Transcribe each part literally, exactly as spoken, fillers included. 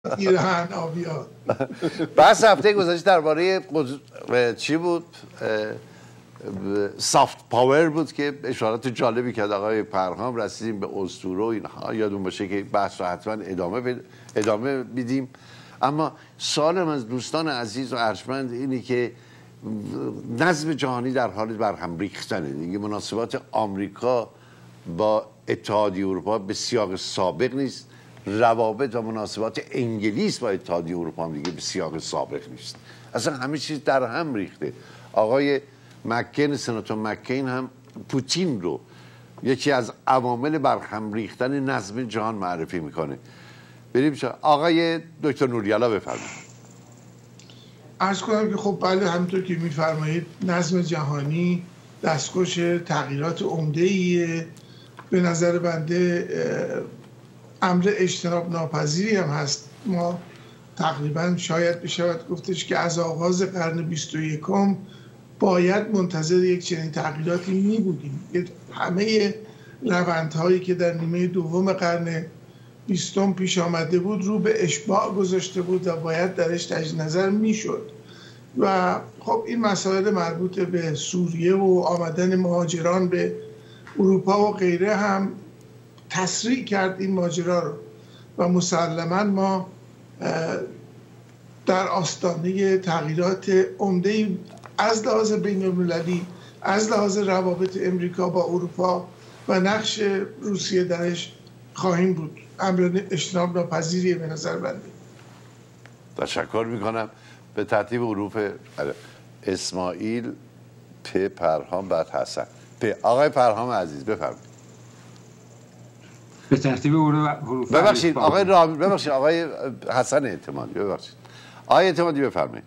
ایران آبیا. بس هفته گذشته درباره چی بود؟ سافت پاور بود که اشارات جالبی کرد آقای پرهام. رسیدیم به اسطوره و اینها، یادون باشه که بحث رو حتما ادامه ادامه میدیم. اما سوالم از دوستان عزیز و ارجمند اینه که نظم جهانی در حال برهم ریختنه دیگه. مناسبات آمریکا با اتحادیه اروپا به سیاق سابق نیست، روابط و مناسبات انگلیس با اتحادیه اروپا هم دیگه به سیاق سابق نیست، اصلا همه چیز در هم ریخته. آقای مکین، سناتور مکین هم پوتین رو یکی از عوامل برهم ریختن نظم جهان معرفی میکنه. بریم چه آقای دکتر نوری‌الله بفرمایید. عرض کنم که خب بله، همونطور که میفرمایید نظم جهانی دستخوش تغییرات عمده‌ایه. به نظر بنده امر اجتناب ناپذیری هم هست. ما تقریبا شاید بشود گفتش که از آغاز قرن بیست و یکم باید منتظر یک چنین تغییراتی می بودیم. همه روندهایی که در نیمه دوم قرن بیستم پیش آمده بود رو به اشباع گذاشته بود و باید درش تجدید نظر می شد. و خب این مسائل مربوط به سوریه و آمدن مهاجران به اروپا و غیره هم تسریع کرد این ماجرا رو و مسلما ما در آستانه تغییرات عمده‌ای از لحاظ بین‌المللی، از لحاظ روابط امریکا با اروپا و نقش روسیه درش خواهیم بود. امر اجتناب ناپذیریه به نظر بنده. تشکر میکنم. به ترتیب حروف اسماعیل، پ، پرهام، بعد حسن. پ. آقای پرهام عزیز بفرمایید. به ترتیب حروف ببخشید آقای رام... ببخشید آقای حسن اعتمادی ببخشید. آقای اعتمادی بفرمایید.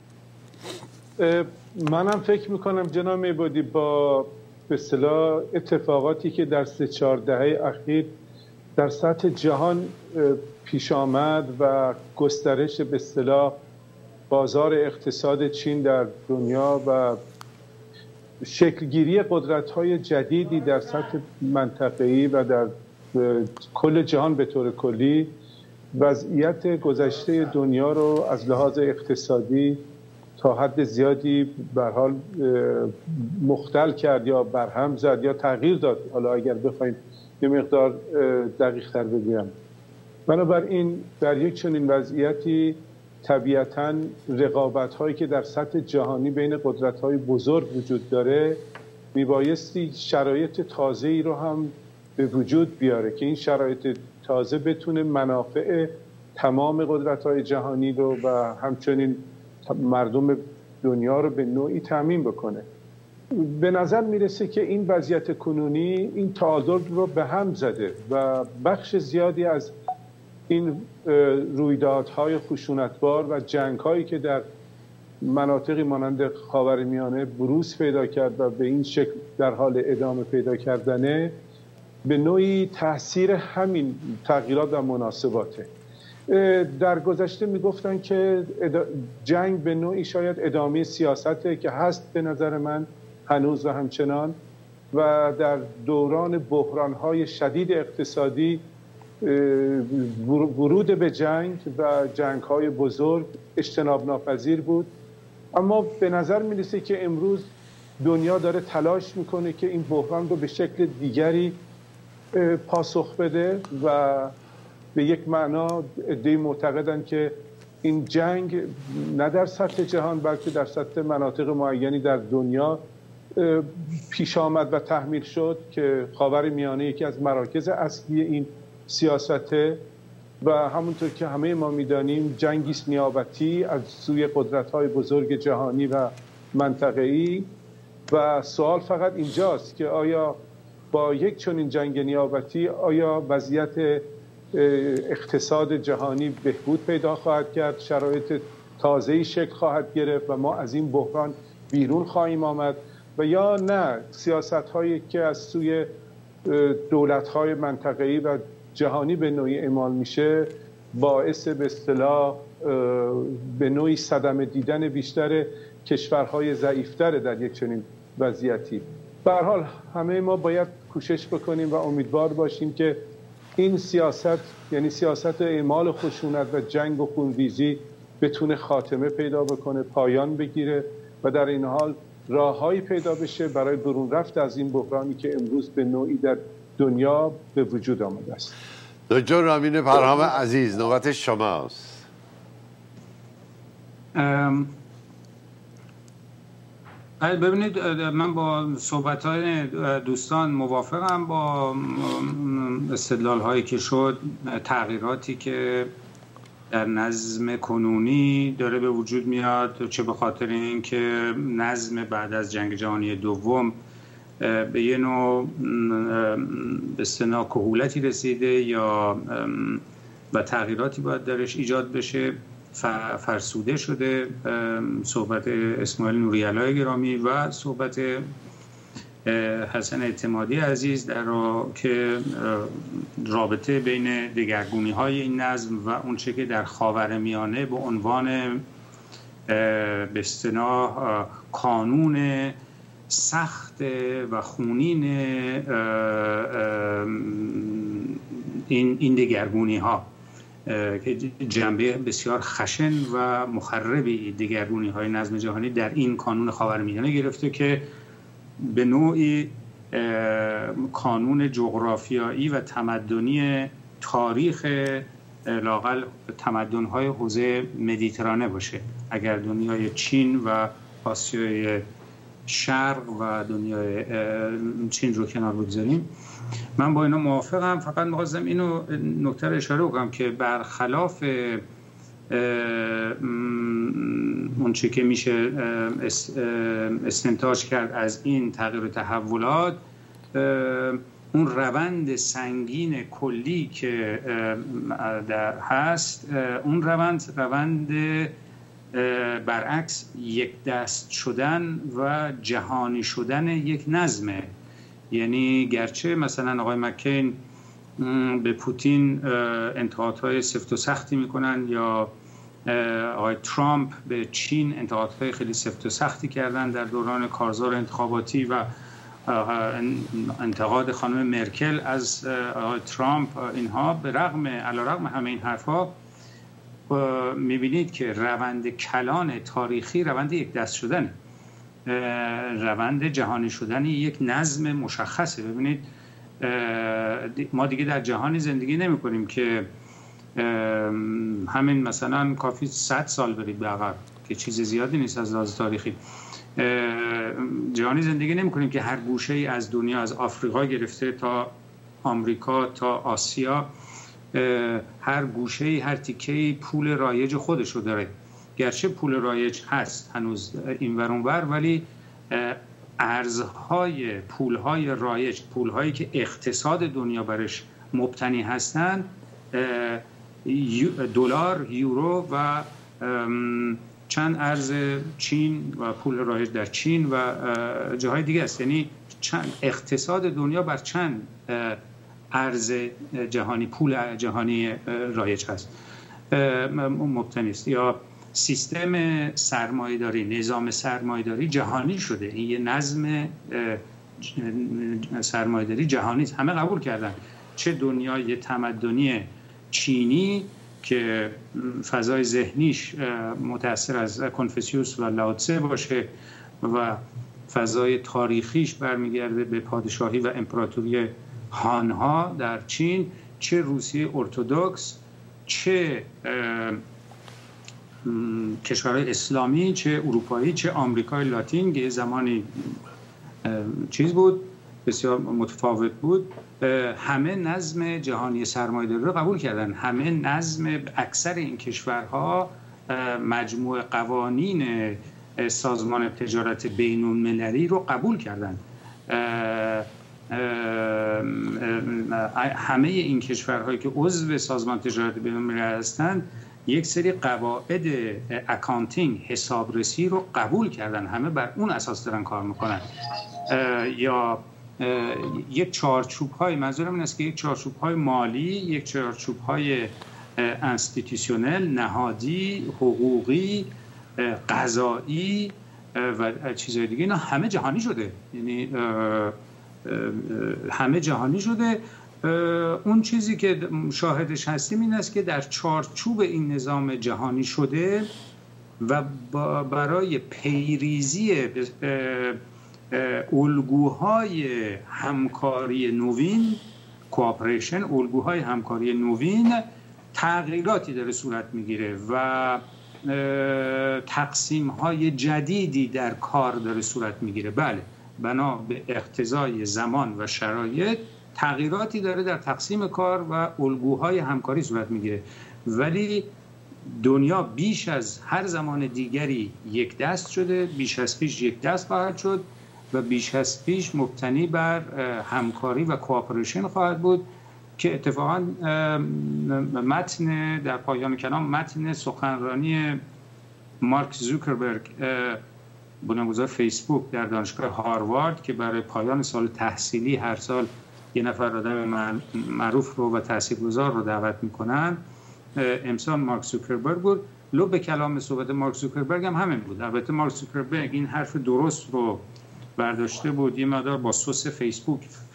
منم فکر میکنم جناب میبودی با به اصطلاح اتفاقاتی که در سه چهار دهه اخیر در سطح جهان پیش آمد و گسترش به اصطلاح بازار اقتصاد چین در دنیا و شکلگیری قدرت‌های جدیدی در سطح منطقه‌ای و در کل جهان به طور کلی وضعیت گذشته دنیا رو از لحاظ اقتصادی تا حد زیادی به هر حال مختل کرد یا برهم زد یا تغییر داد. حالا اگر بخوایم یه مقدار دقیق‌تر بگویم، بنابراین در یک چنین وضعیتی طبیعتاً رقابت‌هایی که در سطح جهانی بین قدرت‌های بزرگ وجود داره میبایستی شرایط تازه‌ای رو هم به وجود بیاره که این شرایط تازه بتونه منافع تمام قدرت‌های جهانی رو و همچنین مردم دنیا رو به نوعی تامین بکنه. به نظر میرسه که این وضعیت کنونی این تعادل رو به هم زده و بخش زیادی از این رویدادهای خشونتبار و جنگ‌هایی که در مناطقی مانند خاورمیانه بروز پیدا کرد و به این شکل در حال ادامه پیدا کردنه به نوعی تاثیر همین تغییرات و مناسباته. در گذشته میگفتن که جنگ به نوعی شاید ادامه سیاسته که هست به نظر من هنوز و همچنان، و در دوران بحران‌های شدید اقتصادی ورود به جنگ و جنگ‌های بزرگ اجتناب ناپذیر بود. اما به نظر می‌رسه که امروز دنیا داره تلاش میکنه که این بحران رو به شکل دیگری پاسخ بده و به یک معنا عده‌ای معتقدن که این جنگ نه در سطح جهان بلکه در سطح مناطق معینی در دنیا پیش آمد و تحمیل شد که خاورمیانه یکی از مراکز اصلی این سیاسته و همونطور که همه ما میدانیم جنگی است نیابتی از سوی قدرت‌های بزرگ جهانی و منطقه‌ای و سوال فقط اینجاست که آیا با یک چنین جنگ نیابتی آیا وضعیت اقتصاد جهانی بهبود پیدا خواهد کرد، شرایط تازه‌ای شکل خواهد گرفت و ما از این بحران بیرون خواهیم آمد، و یا نه سیاست‌هایی که از سوی دولت‌های منطقه‌ای و جهانی به نوعی اعمال میشه باعث به اصطلاح به نوعی صدمه دیدن بیشتر کشورهای ضعیفتر در یک چنین وضعیتی. به هر حال همه ما باید کوشش بکنیم و امیدوار باشیم که این سیاست یعنی سیاست اعمال خشونت و جنگ و خونریزی بتونه خاتمه پیدا بکنه، پایان بگیره و در این حال راههایی پیدا بشه برای برون رفت از این بحرانی که امروز به نوعی در دنیا به وجود آمده است. دکتر رامین پرهام عزیز، نوبت شماست. ببینید، من با صحبت‌های دوستان موافقم، با استدلال‌هایی که شد، تغییراتی که در نظم کنونی داره به وجود میاد، چه به خاطر اینکه نظم بعد از جنگ جهانی دوم به یه نوع به اصطلاح کهولتی رسیده یا و تغییراتی باید درش ایجاد بشه، فرسوده شده. صحبت اسماعیل نوری‌علای گرامی و صحبت حسن اعتمادی عزیز در را که رابطه بین دگرگونی های این نظم و اون چه که در خاورمیانه به عنوان به اصطلاح کانون سخت و خونین این این دگرگونی ها که جنبه بسیار خشن و مخربی دگرگونی های نظم جهانی در این کانون خاورمیانه گرفته که به نوعی کانون جغرافیایی و تمدنی تاریخ لااقل تمدن‌های حوزه مدیترانه باشه. اگر دنیای چین و آسیای شرق و دنیای چین رو کنار بگذاریم، من با اینا موافقم. فقط می‌خواستم اینو نکته رو اشاره کنم که برخلاف اون چه که میشه استنتاج کرد از این تغییر و تحولات، اون روند سنگین کلی که در هست، اون روند روند برعکس یک دست شدن و جهانی شدن یک نظمه. یعنی گرچه مثلا آقای مکین به پوتین انتقادهای سفت و سختی میکنن یا آقای ترامپ به چین انتقادهای خیلی سفت و سختی کردن در دوران کارزار انتخاباتی و انتقاد خانم مرکل از آقای ترامپ، اینها به رغم علیرغم همه این حرفها میبینید که روند کلان تاریخی روند یک دست شدن، روند جهانی شدن یک نظم مشخصه. ببینید ما دیگه در جهانی زندگی نمی کنیم که همین مثلا کافی صد سال برید به عقب که چیز زیادی نیست از لحاظ تاریخی. جهانی زندگی نمی کنیم که هر گوشه ای از دنیا، از آفریقا گرفته تا آمریکا تا آسیا، هر گوشه ای هر تیکه ای پول رایج خودشو داره. گرچه پول رایج هست هنوز این ور اون ور، ولی ارزهای پولهای رایج، پولهایی که اقتصاد دنیا برش مبتنی هستند، دلار، یورو و چند ارز چین و پول رایج در چین و جاهای دیگه است. یعنی چند اقتصاد دنیا بر چند ارز جهانی، پول جهانی رایج هست مبتنی است. یا سیستم سرمایه‌داری، نظام سرمایه‌داری جهانی شده. این یه نظم سرمایه‌داری جهانی است. همه قبول کردن، چه دنیای تمدنی چینی که فضای ذهنیش متأثر از کنفوسیوس و لاوتسه باشه و فضای تاریخیش برمیگرده به پادشاهی و امپراتوری هانها در چین، چه روسیه ارتدوکس، چه کشورهای اسلامی، چه اروپایی، چه آمریکای لاتین که زمانی چیز بود، بسیار متفاوت بود، همه نظم جهانی سرمایه‌داری رو قبول کردن. همه نظم اکثر این کشورها مجموع قوانین سازمان تجارت بین‌المللی رو قبول کردن. همه این کشورهایی که عضو سازمان تجارت بین‌المللی هستند یک سری قواعد اکانتینگ، حسابرسی رو قبول کردن. همه بر اون اساس دارن کار میکنن. یا یک چارچوب های، منظورم این است که یک چارچوب های مالی، یک چارچوب های انستیتوشنال، نهادی، حقوقی، قضایی و چیزهای دیگه، اینا همه جهانی شده. یعنی همه جهانی شده اون چیزی که شاهدش هستیم این است که در چارچوب این نظام جهانی شده و برای پیریزی الگوهای همکاری نوین، کوآپریشن، الگوهای همکاری نوین تغییراتی داره صورت میگیره و تقسیم های جدیدی در کار داره صورت میگیره. بله، بنا به اقتضای زمان و شرایط تغییراتی داره در تقسیم کار و الگوهای همکاری صورت میگیره، ولی دنیا بیش از هر زمان دیگری یک دست شده، بیش از پیش یک دست خواهد شد و بیش از پیش مبتنی بر همکاری و کوآپریشن خواهد بود که اتفاقا متن در پایان کلام متن سخنرانی مارک زوکربرگ، بنیانگذار فیسبوک، در دانشگاه هاروارد که برای پایان سال تحصیلی هر سال یه نفر آدم معروف رو و تاثیرگذار رو دعوت میکنن، امسال مارک زوکربرگ بود. لب کلام صحبت مارک زوکربرگ هم همین بود. البته مارک زوکربرگ این حرف درست رو برداشته بود، یه مقدار با سس فیسبوک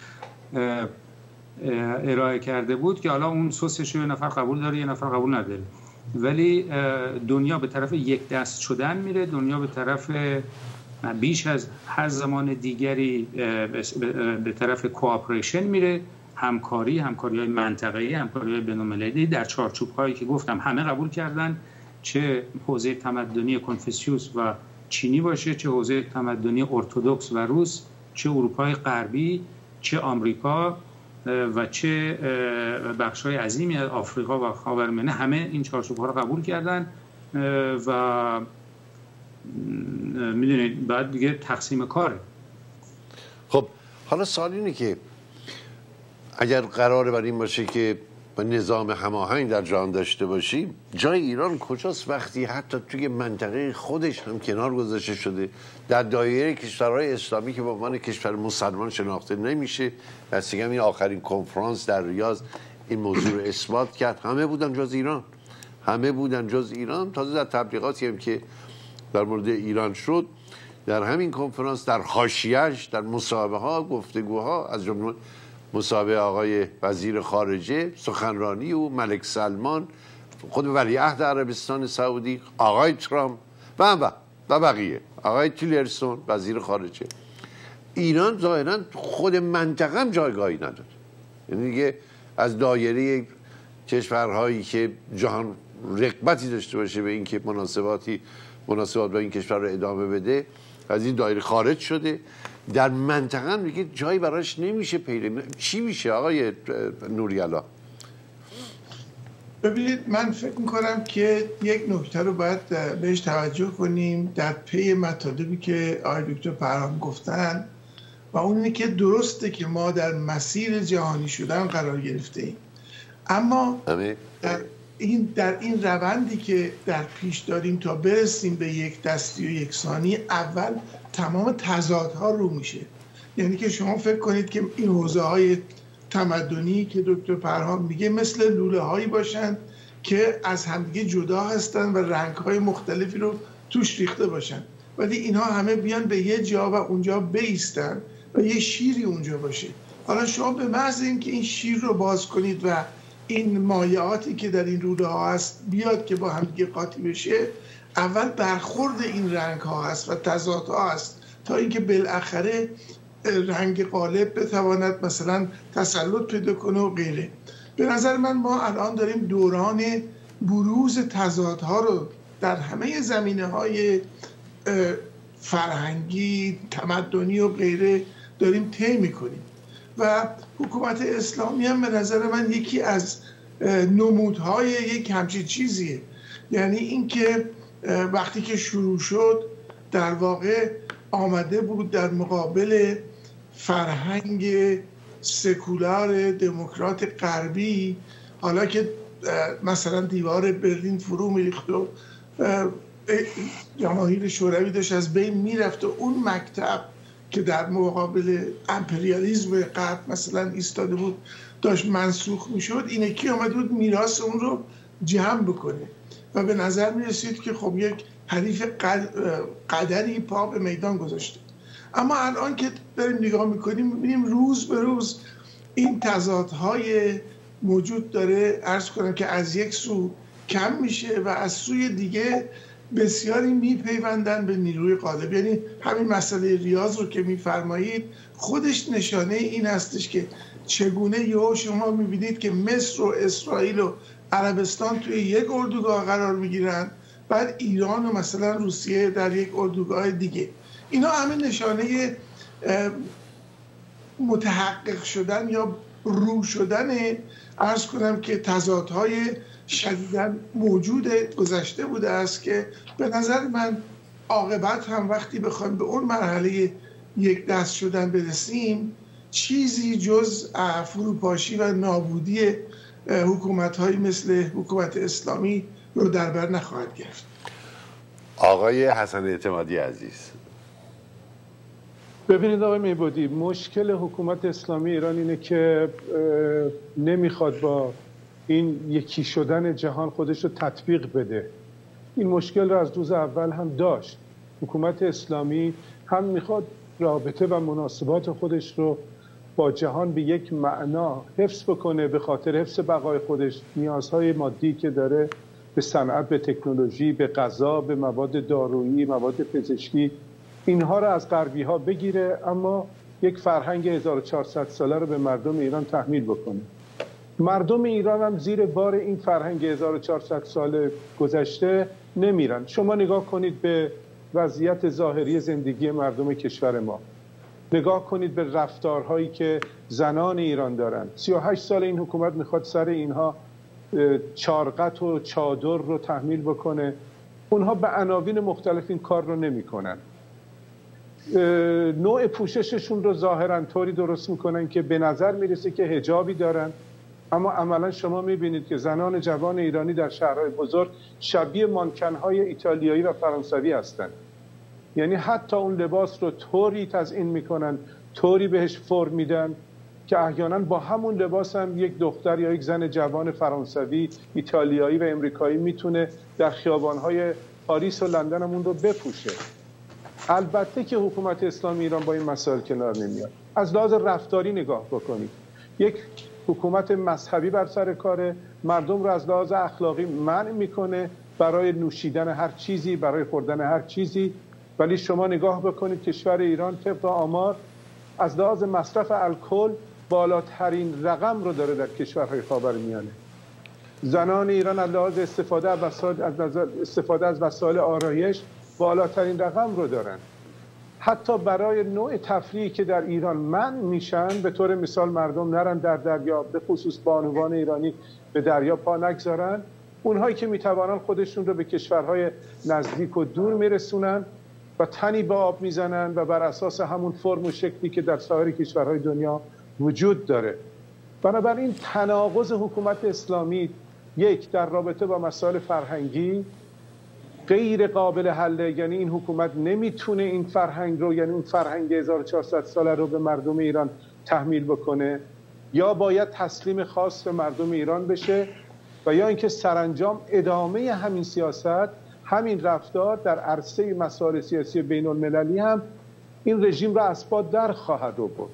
ارائه کرده بود که حالا اون سسش رو یه نفر قبول داره یه نفر قبول نداره، ولی دنیا به طرف یک دست شدن میره، دنیا به طرف بیش از هر زمان دیگری به طرف کوآپریشن میره، همکاری، همکاری های منطقه‌ای، همکاری های بین‌المللی در چارچوب هایی که گفتم همه قبول کردن، چه حوزه تمدنی کنفوسیوس و چینی باشه، چه حوزه تمدنی ارتدوکس و روس، چه اروپای غربی، چه آمریکا و چه بخش‌های عظیمی از آفریقا و خاورمیانه، همه این چارچوب‌ها رو قبول کردن و میدونید بعد دیگه تقسیم کاره. خب حالا سوال اینه که اگر قراره بر این باشه که نظام هماهنگ در جهان داشته باشیم، جای ایران کجاست وقتی حتی توی منطقه خودش هم کنار گذاشته شده، در دایره کشورهای اسلامی که به عنوان کشور مسلمان شناخته نمیشه؟ دستگم این آخرین کنفرانس در ریاض این موضوع رو اثبات کرد، همه بودن جز ایران، همه بودن جز ایران. تازه در تبلیغاتی هم که در مورد ایران شد، در همین کنفرانس در حاشیه‌اش، در مصاحبه ها، گفتگوها، از جمله مصاحبه آقای وزیر خارجه، سخنرانی او، ملک سلمان، خود ولیعهد عربستان سعودی، آقای ترامپ و و و بقیه، آقای تیلرسون وزیر خارجه، ایران ظاهرا خود منطقه هم جایگاهی نداره. یعنی دیگه از دایره کشورهایی که جهان رغبتی داشته باشه به اینکه مناسباتی مناسبات با این کشور رو ادامه بده، از این دایره خارج شده. در منطقه هم دیگه جایی براش نمیشه پیدا. چی میشه آقای نوری‌الله؟ ببینید، من فکر میکنم که یک نکته رو باید بهش توجه کنیم در پی مطالبی که آقای دکتر پرهام گفتن، و اون اینه که درسته که ما در مسیر جهانی شدن قرار گرفته ایم، اما در این در این روندی که در پیش داریم تا برسیم به یک دستی و یکسانی، اول تمام تضادها رو میشه. یعنی که شما فکر کنید که این حوزه های تمدنی که دکتر پرهام میگه مثل لوله هایی باشند که از همدیگه جدا هستن و رنگ های مختلفی رو توش ریخته باشن، ولی اینها همه بیان به یه جا و اونجا بیستن و یه شیری اونجا باشه. حالا شما به محض اینکه این شیر رو باز کنید و این مایعاتی که در این لوله ها هست بیاد که با همدیگه قاطی بشه، اول برخورد این رنگ ها هست و تضاد ها هست تا اینکه بالاخره رنگ غالب بتواند مثلا تسلط پیدا کنه و غیره. به نظر من ما الان داریم دوران بروز تضادها رو در همه زمینه های فرهنگی، تمدنی و غیره داریم طی می‌کنیم و حکومت اسلامی هم به نظر من یکی از نمودهای یک همچین چیزیه. یعنی اینکه وقتی که شروع شد در واقع آمده بود در مقابل فرهنگ سکولار دموکرات غربی، حالا که مثلا دیوار برلین فرو میریخت و جماهیر شوروی داشت از بین میرفت و اون مکتب که در مقابل امپریالیسم غرب مثلا ایستاده بود داشت منسوخ میشد، اینه کی آمده بود میراث اون رو جمع بکنه و به نظر میرسید که خب یک حریف قدری پا به میدان گذاشته. اما الان که داریم نگاه میکنیم میبینیم روز به روز این تضادهای موجود داره، عرض کنم که از یک سو کم میشه و از سوی دیگه بسیاری میپیوندن به نیروی غالب. یعنی همین مسئله ریاض رو که میفرمایید خودش نشانه این هستش که چگونه یهو شما میبینید که مصر و اسرائیل و عربستان توی یک اردوگاه قرار میگیرن، بعد ایران و مثلا روسیه در یک اردوگاه دیگه. اینا همه نشانه متحقق شدن یا رو شدن، عرض کنم که تضادهای شدیداً موجود گذشته بوده است که به نظر من عاقبت هم وقتی بخوایم به اون مرحله یک دست شدن برسیم چیزی جز فروپاشی و نابودی حکومت‌های مثل حکومت اسلامی رو در بر نخواهد گرفت. آقای حسن اعتمادی عزیز، ببینید آقای میبودی، مشکل حکومت اسلامی ایران اینه که نمیخواد با این یکی شدن جهان خودش رو تطبیق بده. این مشکل رو از روز اول هم داشت. حکومت اسلامی هم میخواد رابطه و مناسبات خودش رو با جهان به یک معنا حفظ بکنه، به خاطر حفظ بقای خودش نیازهای مادی که داره به صنعت، به تکنولوژی، به غذا، به مواد دارویی، مواد پزشکی، اینها رو از غربی ها بگیره، اما یک فرهنگ هزار و چهارصد ساله رو به مردم ایران تحمیل بکنه. مردم ایران هم زیر بار این فرهنگ هزار و چهارصد سال گذشته نمیرن. شما نگاه کنید به وضعیت ظاهری زندگی مردم کشور ما، نگاه کنید به رفتارهایی که زنان ایران دارن. سی و هشت سال این حکومت میخواد سر اینها چارقط و چادر رو تحمیل بکنه، اونها به عناوین مختلف این کار رو نمیکنن. نوع پوشششون رو ظاهرا طوری درست میکنن که به نظر میرسه که حجابی دارن، اما عملا شما میبینید که زنان جوان ایرانی در شهرهای بزرگ شبیه مانکنهای ایتالیایی و فرانسوی هستند. یعنی حتی اون لباس رو طوری تزیین میکنن، طوری بهش فرم میدن که احیانا با همون لباس هم یک دختر یا یک زن جوان فرانسوی، ایتالیایی و امریکایی میتونه در خیابانهای پاریس و لندن هم اون رو بپوشه. البته که حکومت اسلامی ایران با این مسائل کنار نمیاد. از لحاظ رفتاری نگاه بکنید، یک حکومت مذهبی بر سر کاره، مردم رو از لحاظ اخلاقی منع میکنه برای نوشیدن هر چیزی، برای خوردن هر چیزی، ولی شما نگاه بکنید کشور ایران طبق آمار از لحاظ مصرف الکل بالاترین رقم رو داره در کشورهای خاورمیانه. زنان ایران از لحاظ استفاده از وسایل از استفاده از وسایل آرایش بالاترین رقم رو دارن. حتی برای نوع تفریحی که در ایران منع میشن، به طور مثال مردم نرن در دریا، به خصوص بانوان ایرانی به دریا پا نگذارن، اونهایی که میتوانن خودشون رو به کشورهای نزدیک و دور میرسونن و تنی به آب میزنن و بر اساس همون فرم و شکلی که در سایر کشورهای دنیا وجود داره. بنابراین تناقض حکومت اسلامی یک در رابطه با مسائل فرهنگی غیر قابل حله، یعنی این حکومت نمیتونه این فرهنگ رو، یعنی اون فرهنگ هزار و چهارصد ساله رو به مردم ایران تحمیل بکنه، یا باید تسلیم خاص به مردم ایران بشه و یا اینکه سرانجام ادامه همین سیاست، همین رفتار در عرصه مسائل سیاسی بین المللی هم این رژیم را از پا در خواهد آورد.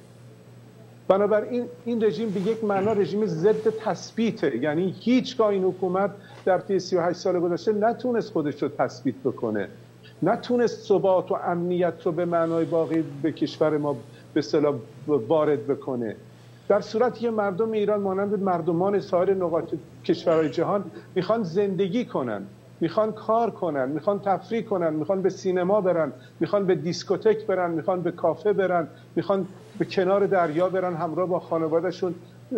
بنابراین این رژیم به یک معنا رژیم ضد تثبیته، یعنی هیچگاه این حکومت در طی سی و هشت سال گذشته نتونست خودش رو تثبیت بکنه، نتونست ثبات و امنیت رو به معنای باقی به کشور ما به اصطلاح وارد بکنه. در صورتی که مردم ایران مانند مردمان سایر نقاط کشورهای جهان میخوان زندگی کنن، میخوان کار کنن، میخوان تفریح کنن، میخوان به سینما برن، میخوان به دیسکوتک برن، میخوان به کافه برن، میخوان به کنار دریا برن همراه با خانوادهشون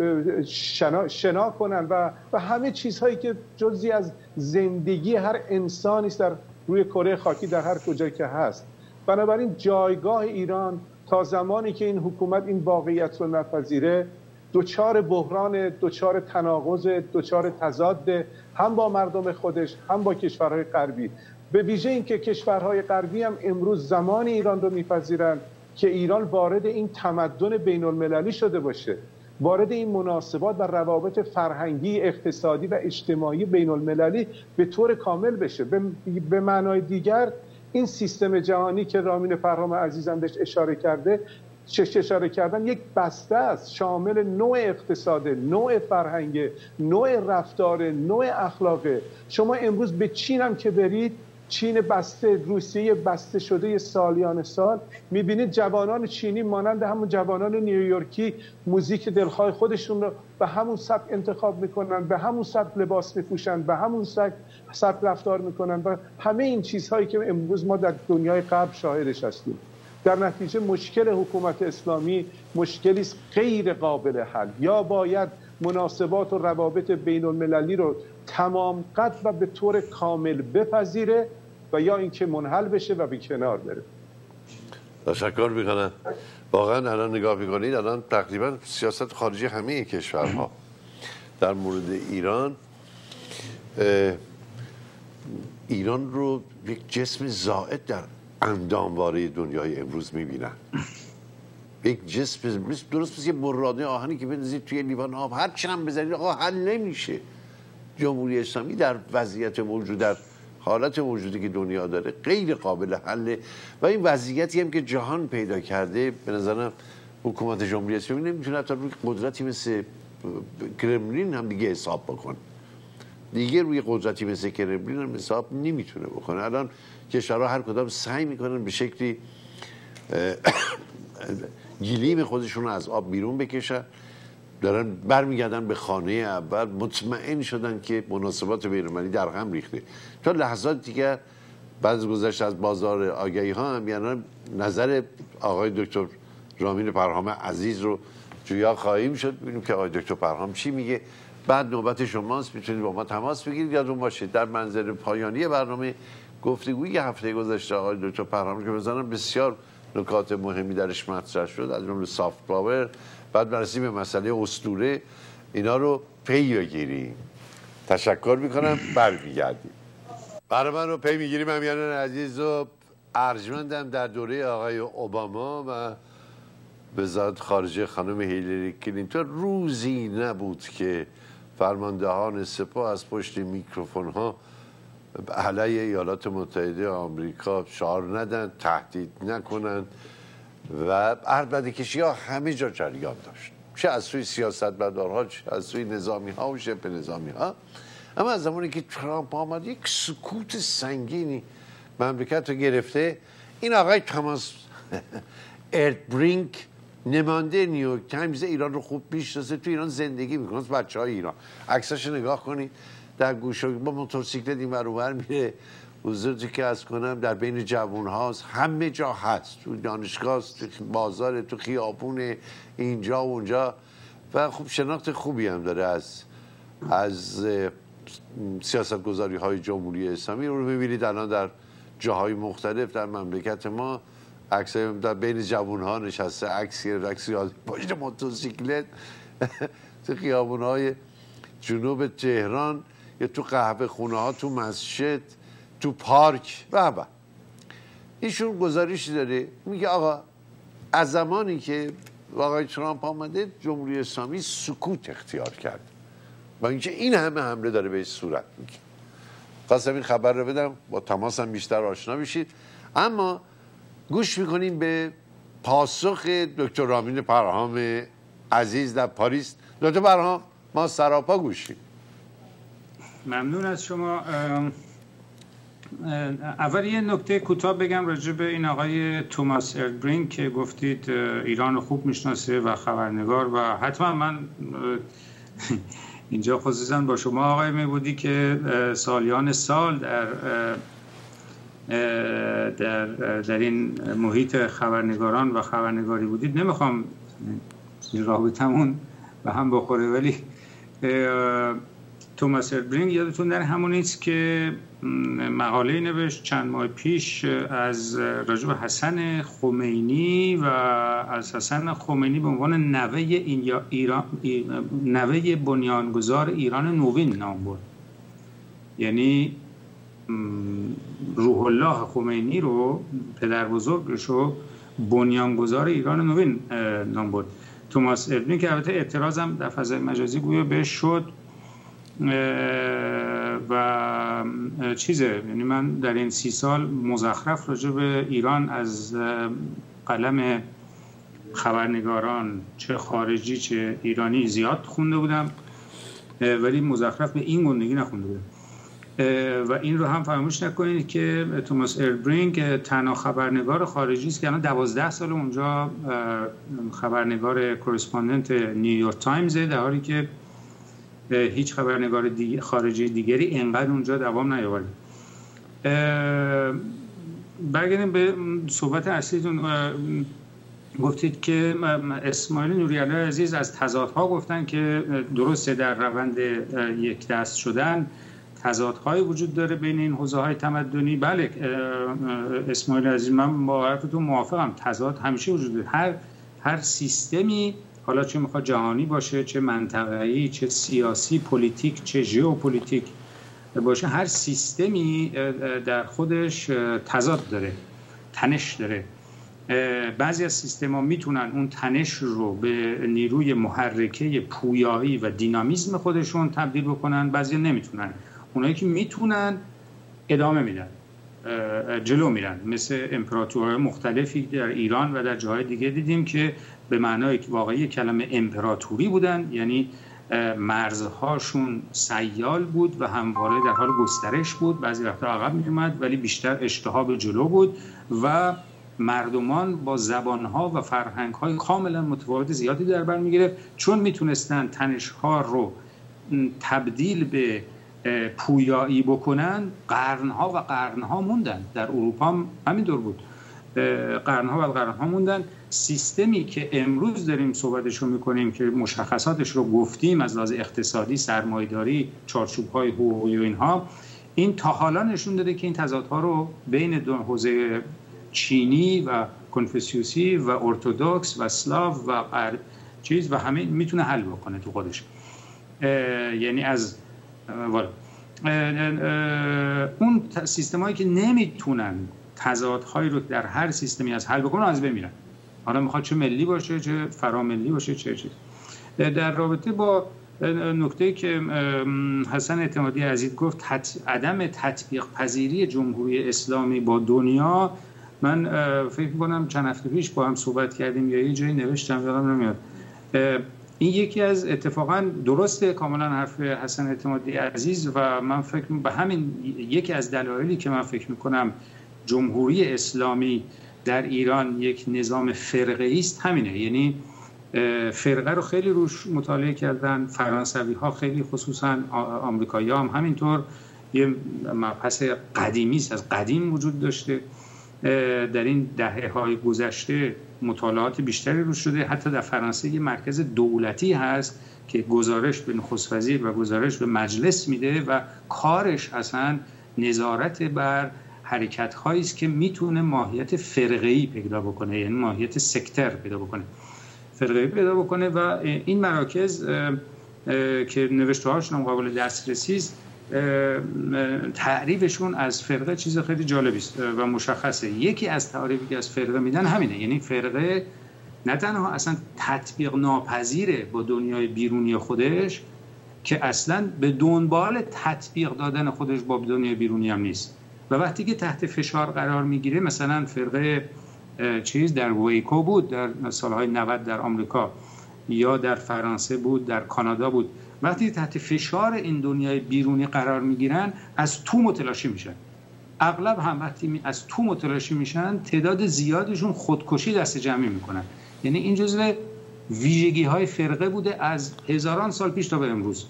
شنا, شنا کنن و و همه چیزهایی که جزئی از زندگی هر انسانی است در روی کره خاکی در هر کجایی که هست. بنابراین جایگاه ایران تا زمانی که این حکومت این واقعیت رو نپذیره دوچار بحران، دوچار تناقض، دوچار تضاد هم با مردم خودش هم با کشورهای غربی. به ویژه اینکه کشورهای غربی هم امروز زمان ایران رو میپذیرن که ایران وارد این تمدن بین المللی شده باشه، وارد این مناسبات و روابط فرهنگی، اقتصادی و اجتماعی بین المللی به طور کامل بشه. به معنای دیگر این سیستم جهانی که رامین فرهام عزیزم بهش اشاره کرده چه اشاره کردن یک بسته است شامل نوع اقتصاد، نوع فرهنگ، نوع رفتار، نوع اخلاق. شما امروز به چین هم که برید، چین بسته، روسیه بسته شده سالیان سال، میبینید جوانان چینی مانند همون جوانان نیویورکی موزیک دلخواه خودشون رو به همون سبک انتخاب میکنن، به همون سبک لباس میپوشن، به همون سبک سبک رفتار میکنن و همه این چیزهایی که امروز ما در دنیای غرب شاهدش هستیم. در نتیجه مشکل حکومت اسلامی مشکلی است غیر قابل حل. یا باید مناسبات و روابط بین المللی رو تمام قد و به طور کامل بپذیره و یا اینکه منحل بشه و به کنار بره. تشکر میکنم. واقعا الان نگاه میکنید، الان تقریبا سیاست خارجی همه کشورها در مورد ایران ایران رو یک جسم زائد در اندامواره دنیای امروز میبینن. یک جسم درست مثل یه براده آهنی که بندازید توی لیوان آب، هر چی هم بزنید آقا حل نمیشه. جمهوری اسلامی در وضعیت موجود، در حالت موجودی که دنیا داره غیر قابل حله و این وضعیتی هم که جهان پیدا کرده به نظرم حکومت جمهوری اسلامی نمیتونه حتی روی قدرتی مثل کرملین هم دیگه حساب بکنه. دیگه روی قدرتی مثل کرملین هم حساب نمیتونه بکنه. الان کشورها هر کدام سعی میکنن به شکلی گلیم خودشون رو از آب بیرون بکشن، دارن برمیگردن به خانه اول، مطمئن شدن که مناسبات بین‌المللی در هم ریخته. تا لحظات دیگر بعد از گذشت از بازار آگهی ها هم یعنی نظر آقای دکتر رامین پرهام عزیز رو جویا خواهیم شد، ببینیم که آقای دکتر پرهام چی میگه. بعد نوبت شماست، میتونید با ما تماس بگیرید. یادتون باشه در منزل پایانی برنامه گفتگوی هفته گذشته آقای دکتر پرهام که بزنم بسیار نکات مهمی درش مطرح شد، از جمله سافت پاور، بعد بررسی به مسئله اسطوره، اینا رو پی بگیریم. تشکر میکنم، برمیگردیم. برنامه رو پی میگیریم. امیران عزیز و ارجمندم در دوره آقای اوباما و وزارت خارجه خانم هیلری کلینتون روزی نبود که فرماندهان سپاه از پشت میکروفون ها علیه ایالات متحده آمریکا شعار ندن، تهدید نکنن و اربدکشی ها همه جا جریان داشت، چه از سوی سیاستمدارها، چه از سوی نظامی ها و شبه نظامی ها. اما از زمانی که ترامپ آمد یک سکوت سنگینی مملکت رو گرفته. این آقای تاماس اردبرینک نماینده نیویورک تایمز ایران رو خوب میشناسه، تو ایران زندگی میکنه، بچه های ایران. عکساشو نگاه کنید، در گوشه با موتورسیکلت این ور اونور میره، حضورتی که از کنم در بین جوون هاست، همه جا هست، تو دانشگاه، تو بازار، تو خیابون، اینجا و اونجا و خوب شناخت خوبی هم داره از از سیاست گذاری های جمهوری اسلامی. رو میبینید الان در جاهای مختلف در مملکت ما عکس در بین جوون ها نشسته، عکس گرفت، عکس پشت موتورسیکلت تو خیابون های جنوب تهران یا تو قهوه خونه ها، تو مسجد، تو پارک و و ایشون گزارشی داره میگه آقا از زمانی که آقای ترامپ آمده جمهوری اسلامی سکوت اختیار کرد و اینکه این همه حمله داره بهش صورت میگیره. خواستم این خبر رو بدم، با تماس هم بیشتر آشنا بشید. اما گوش میکنیم به پاسخ دکتر رامین پرهام عزیز در پاریس. دکتر پرهام، ما سراپا گوشیم. ممنون از شما. اول یه نکته کوتاه بگم راجع به این آقای توماس اردبرینک که گفتید ایران رو خوب میشناسه و خبرنگار، و حتما من اینجا خصوصا با شما آقای میبودی که سالیان سال در در در این محیط خبرنگاران و خبرنگاری بودید، نمیخوام رابطمون به هم بخوره، ولی توماس اردبرینک یادتون در همون نیست که مقاله نوشت چند ماه پیش از راجع به حسن خمینی و از حسن خمینی به عنوان نوه ایران، نوه بنیانگذار ایران نوین نام برد. یعنی روح الله خمینی رو، پدر بزرگش رو، بنیانگذار ایران نوین نام برد. توماس اردبرینک که البته اعتراضم در فضای مجازی گویا بهش شد و چیزه، یعنی من در این سی سال مزخرف راجع به ایران از قلم خبرنگاران چه خارجی چه ایرانی زیاد خونده بودم، ولی مزخرف به این گندگی نخونده بودم. و این رو هم فراموش نکنید که توماس اربرینگ تنها خبرنگار خارجی است که الان دوازده سال اونجا خبرنگار کورسپاندنت نیویورک تایمز، در حالی که هیچ خبرنگار دیگه خارجی دیگری اینقدر اونجا دوام نیاورد. برگردیم به صحبت اصلیتون. گفتید که اسماعیل نوری‌علی عزیز از تضادها گفتن که درسته در روند یک دست شدن تضادهای وجود داره بین این حوزه‌های تمدنی. بله اسماعیل عزیز، من با حرفتون موافقم، تضاد همیشه وجود داره. هر هر سیستمی، حالا چه میخواد جهانی باشه، چه منطقه‌ای، چه سیاسی پلیتیک، چه ژئوپلیتیک باشه، هر سیستمی در خودش تضاد داره، تنش داره. بعضی از سیستم‌ها میتونن اون تنش رو به نیروی محرکه پویایی و دینامیسم خودشون تبدیل بکنن، بعضی نمیتونن. اونایی که میتونن ادامه میدن، جلو میرن. مثل امپراتورهای مختلفی در ایران و در جاهای دیگه دیدیم که به معنای واقعی کلمه امپراتوری بودن، یعنی مرزهاشون سیال بود و همواره در حال گسترش بود، بعضی وقتا عقب میومد ولی بیشتر اشتها به جلو بود و مردمان با زبانها و فرهنگهای کاملا متفاوت زیادی در بر میگرفت. چون میتونستن تنشها رو تبدیل به پویایی بکنن، قرنها و قرنها موندن. در اروپا هم همینطور بود، قرنها و قرنها موندن. سیستمی که امروز داریم صحبتش رو میکنیم که مشخصاتش رو گفتیم از لحاظ اقتصادی، سرمایه‌داری، چارچوب‌های حقوقی و اینها، این تا حالا نشون داده که این تضادها رو بین دو حوزه چینی و کنفوسیوسی و ارتدوکس و اسلاو و غرب چیز و همه میتونه حل بکنه تو خودش. یعنی از والا اون سیستمایی که نمیتونن تضادهایی رو در هر سیستمی از حل بکنن از بین میرن، حالا میخواد چه ملی باشه چه فراملی باشه چه چیز. در رابطه با نکته که حسن اعتمادی عزیز گفت تط... عدم تطبیق پذیری جمهوری اسلامی با دنیا، من فکر می‌کنم چند هفته پیش با هم صحبت کردیم یا یه جایی نوشتم یادم نمیاد. این یکی از اتفاقا درسته کاملا حرف حسن اعتمادی عزیز و من فکر به همین یکی از دلایلی که من فکر می‌کنم جمهوری اسلامی در ایران یک نظام فرقه‌ای است همینه. یعنی فرقه رو خیلی روش مطالعه کردن، فرانسوی‌ها خیلی، خصوصا آمریکایی‌ها هم همینطور. یه مبحث قدیمی است، از قدیم وجود داشته. در این دهه‌های گذشته مطالعات بیشتری روش شده. حتی در فرانسه یه مرکز دولتی هست که گزارش به نخست وزیر و گزارش به مجلس میده و کارش اصلا نظارت بر حرکت‌هایی است که میتونه ماهیت فرقه‌ای پیدا بکنه، یعنی ماهیت سکتر پیدا بکنه، فرقه‌ای پیدا بکنه. و این مراکز که نوشته‌هاشون قابل دسترسی است، تعریفشون از فرقه چیز خیلی جالبی است و مشخصه. یکی از تعریفی که از فرقه میدن همینه، یعنی فرقه نه تنها اصلا تطبیق ناپذیره با دنیای بیرونی خودش، که اصلا به دنبال تطبیق دادن خودش با دنیای بیرونی هم نیست و وقتی که تحت فشار قرار میگیره، مثلا فرقه چیز در ویکو بود در سالهای نود در آمریکا، یا در فرانسه بود، در کانادا بود، وقتی تحت فشار این دنیای بیرونی قرار میگیرن از تو متلاشی میشن. اغلب هم وقتی از تو متلاشی میشن تعداد زیادشون خودکشی دست جمعی میکنن. یعنی این جزء ویژگی های فرقه بوده از هزاران سال پیش تا به امروز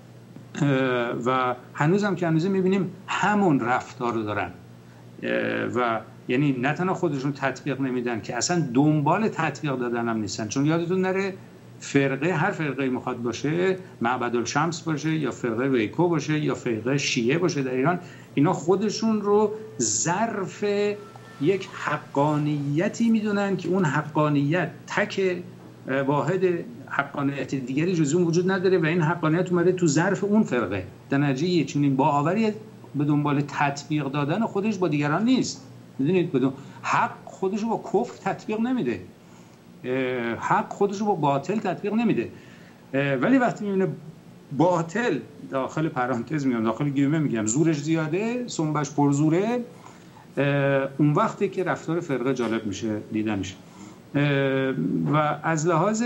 و هنوز هم که هنوز میبینیم همون رفتار رو دارن و یعنی نه تنها خودشون تطبیق نمیدن که اصلا دنبال تطبیق دادن هم نیستن. چون یادتون نره فرقه، هر فرقه میخواد باشه، معبدالشمس باشه یا فرقه ویکو باشه یا فرقه شیعه باشه در ایران، اینا خودشون رو ظرف یک حقانیتی میدونن که اون حقانیت تک واحد حقانیت دیگری جز اون وجود نداره و این حقانیت اومده تو ظرف اون فرقه. در نتیجه یه چنین باوری به دنبال تطبیق دادن خودش با دیگران نیست. میدونید بدون حق خودش رو با کفر تطبیق نمیده، حق خودش رو با باطل تطبیق نمیده. ولی وقتی میبینه باطل، داخل پرانتز میگم، داخل گیومه میگم، زورش زیاده، سنبش پر زوره، اون وقتی که رفتار فرقه جالب میشه دیدنش. و از لحاظ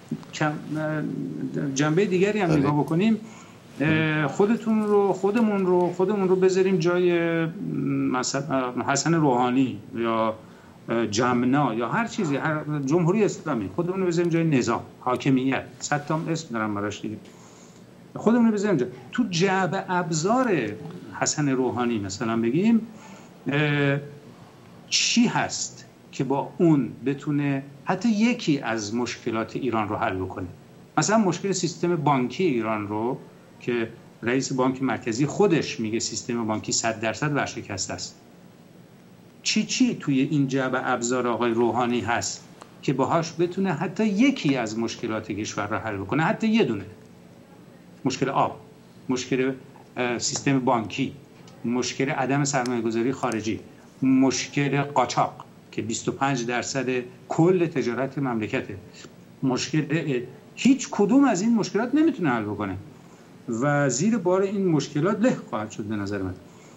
جنبه دیگری هم نگاه بکنیم، خودتون رو خودمون رو خودمون رو بذاریم جای مثلا حسن روحانی یا جمنا یا هر چیزی، هر جمهوری اسلامی، خودمون رو بذاریم جای نظام، حاکمیت، صد تا اسم دارم براش دیگه، خودمون رو بذاریم جای تو جعبه ابزار حسن روحانی مثلا بگیم چی هست که با اون بتونه حتی یکی از مشکلات ایران رو حل بکنه. مثلا مشکل سیستم بانکی ایران رو که رئیس بانک مرکزی خودش میگه سیستم بانکی صد درصد ورشکسته است. چی چی توی این جعبه ابزار آقای روحانی هست که باهاش بتونه حتی یکی از مشکلات کشور رو حل بکنه، حتی یه دونه. مشکل آب، مشکل سیستم بانکی، مشکل عدم سرمایه‌گذاری خارجی، مشکل قاچاق که بیست و پنج درصد کل تجارت مملکته، مشکل هیچ کدوم از این مشکلات نمیتونه حل بکنه و زیر بار این مشکلات له خواهد شد به نظر من.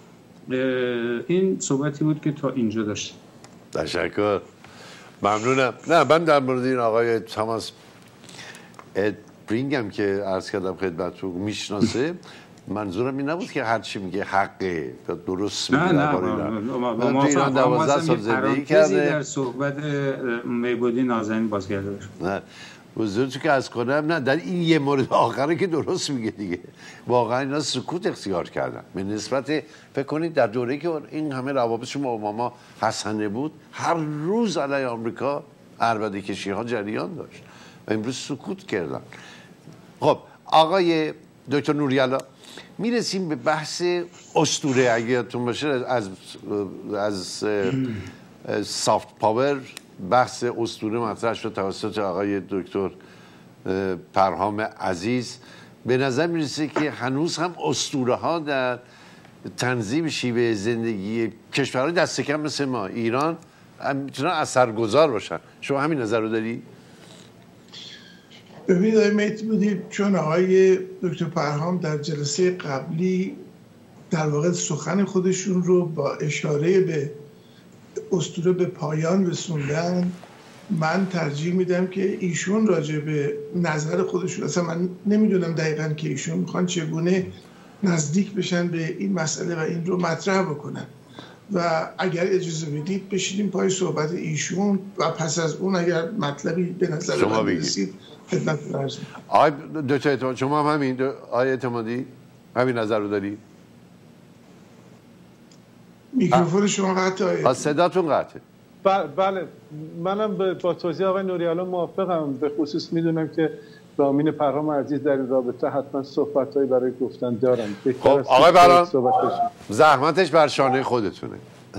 این صحبتی بود که تا اینجا داشت. تشکر، ممنونم. نه من در مورد این آقای تاماس برینگم که عرض کردم خدمتتون میشناسه، منظورم این نبود که هر چی میگه حقه درست میگه. نه نه من تو ایران دوازده سال زندگی کرده. در صحبت میبودی نازنین بازگرده بشه. نه بزرگی که از کنم، نه در این یه مورد آخره که درست میگه دیگه. واقعا اینا سکوت اختیار کردن به نسبت، فکر کنید در دوره‌ای که این همه روابط با اوباما حسنه بود، هر روز علیه آمریکا عربده کشی ها جریان داشت و امروز سکوت کردن. خب آقای دکتر نوری‌الله، میرسیم به بحث اسطوره اگه یادتون باشه از از سافت پاور، بحث اسطوره مطرح شد توسط آقای دکتر پرهام عزیز. به نظر میرسه که هنوز هم اسطوره ها در تنظیم شیوه زندگی کشورهای دست کم مثل ما ایران میتونن اثرگذار باشن. شما همین نظر رو داری؟ ببینید آقای مهدی بودید، چون آقای دکتر پرهام در جلسه قبلی در واقع سخن خودشون رو با اشاره به اسطوره به پایان رسوندن، من ترجیح میدم که ایشون راجع به نظر خودشون، اصلا من نمیدونم دقیقاً که ایشون میخوان چگونه نزدیک بشن به این مسئله و این رو مطرح بکنن و اگر اجازه بدید بشینیم پای صحبت ایشون و پس از اون اگر مطلبی به نظر من رسید خدمتتون عرض می‌کنم. آقای دکتر اعتماد شما هم همین آقای اعتمادی همین نظر رو داری؟ میکروفون شما قطعه. صداتون قطعه. بله منم با توضیح آقای نوری‌الله موافقم. به خصوص میدونم که رامین پرهام عزیز در این رابطه حتما صحبت‌هایی برای گفتن دارن. خب آقای پرهام زحمتش بر شانه خودتونه.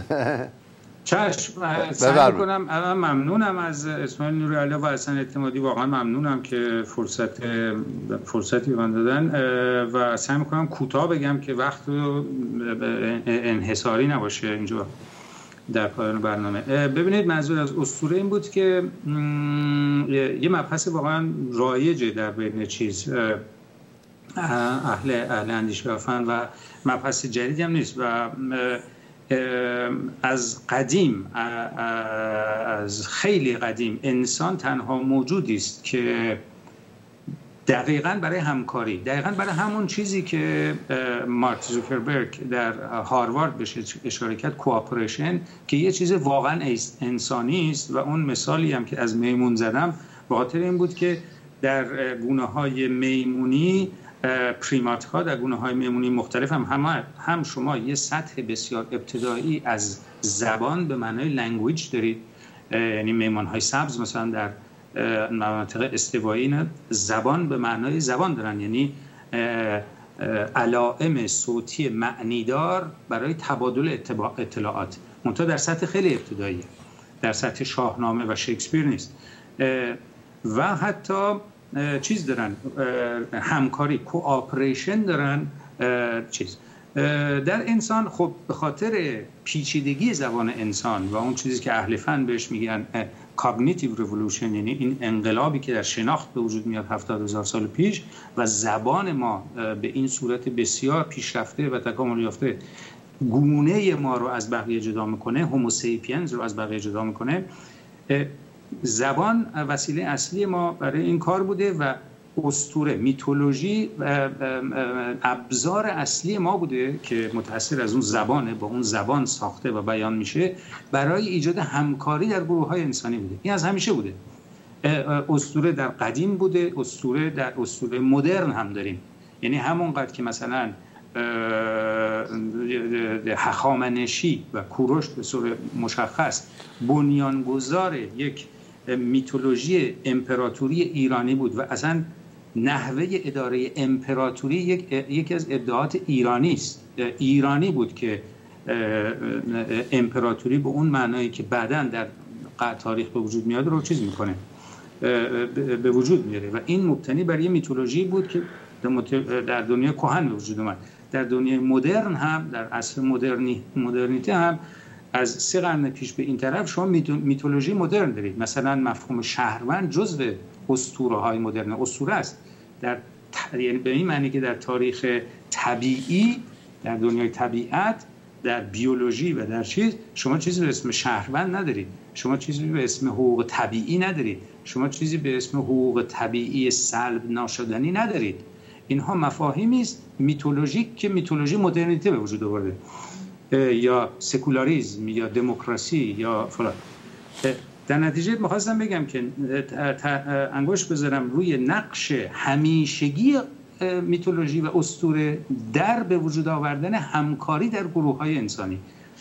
چشم، سعی می‌کنم. اول ممنونم از اسماعیل نوری‌الله و حسن اعتمادی، واقعا ممنونم که فرصت فرصتی من دادن و سعی می‌کنم کوتاه بگم که وقت انحصاری نباشه اینجا در پایان برنامه. ببینید منظور از اسطوره این بود که یه مبحث واقعا رایجه در بین چیز اهل اهل اندیشه و فن و مبحث جدیدی هم نیست و از قدیم، از خیلی قدیم انسان تنها موجودی است که دقیقاً برای همکاری، دقیقاً برای همون چیزی که مارک زوکربرگ در هاروارد بهش اشاره کرد، کوآپریشن، که یه چیز واقعاً انسانی است و اون مثالی هم که از میمون زدم به خاطر این بود که در گونه‌های میمونی، پریمات ها در گونه‌های میمونی مختلف هم هم هم شما یه سطح بسیار ابتدایی از زبان به معنای لنگویج دارید، یعنی میمون‌های سبز مثلا در مناطق استوایی زبان به معنای زبان دارن، یعنی علائم صوتی معنیدار برای تبادل اطلاعات، منتها در سطح خیلی ابتدایی، در سطح شاهنامه و شکسپیر نیست. و حتی چیز دارن، همکاری، کوآپریشن دارن. چیز در انسان خب به خاطر پیچیدگی زبان انسان و اون چیزی که اهل فن بهش میگن کاگنیتیو ریولوشن، یعنی این انقلابی که در شناخت به وجود میاد هفتاد هزار سال پیش و زبان ما به این صورت بسیار پیشرفته و تکامل یافته گونه ما رو از بقیه جدا میکنه، هومو سیپینز رو از بقیه جدا میکنه. زبان وسیله اصلی ما برای این کار بوده و اسطوره، میتولوژی ابزار اصلی ما بوده که متأثر از اون زبانه، با اون زبان ساخته و بیان میشه برای ایجاد همکاری در گروه‌های انسانی بوده. این از همیشه بوده. اسطوره در قدیم بوده، اسطوره در اسطوره مدرن هم داریم. یعنی همونقدر که مثلا هخامنشی و کوروش به صورت مشخص بنیانگذار یک میتولوژی امپراتوری ایرانی بود و اصلا نحوه اداره امپراتوری یک یکی از ادعاءات ایرانی است. ایرانی بود که امپراتوری به اون معنایی که بعداً در تاریخ به وجود میاد رو چیز میکنه، به وجود میاره و این مبتنی بر یه میتولوژی بود که در دنیای کهن به وجود اومد. در دنیای مدرن هم، در عصر مدرنی مدرنیته هم از سه قرن پیش به این طرف شما میتولوژی مدرن دارید. مثلا مفهوم شهروند جزو اسطوره های مدرن اسطوره است، در یعنی به این معنی که در تاریخ طبیعی، در دنیای طبیعت، در بیولوژی و در چیز شما چیزی به اسم شهروند ندارید، شما چیزی به اسم حقوق طبیعی ندارید، شما چیزی به اسم حقوق طبیعی سلب ناشدنی ندارید. اینها مفاهیمی است میتولوژیک که میتولوژی مدرنیته به وجود آورده، یا سکولاریسم یا دموکراسی یا فلان. در نتیجه می‌خواستم بگم که انگشت بذارم روی نقش همیشگی میتولوژی و اسطوره در به وجود آوردن همکاری در گروه‌های انسانی.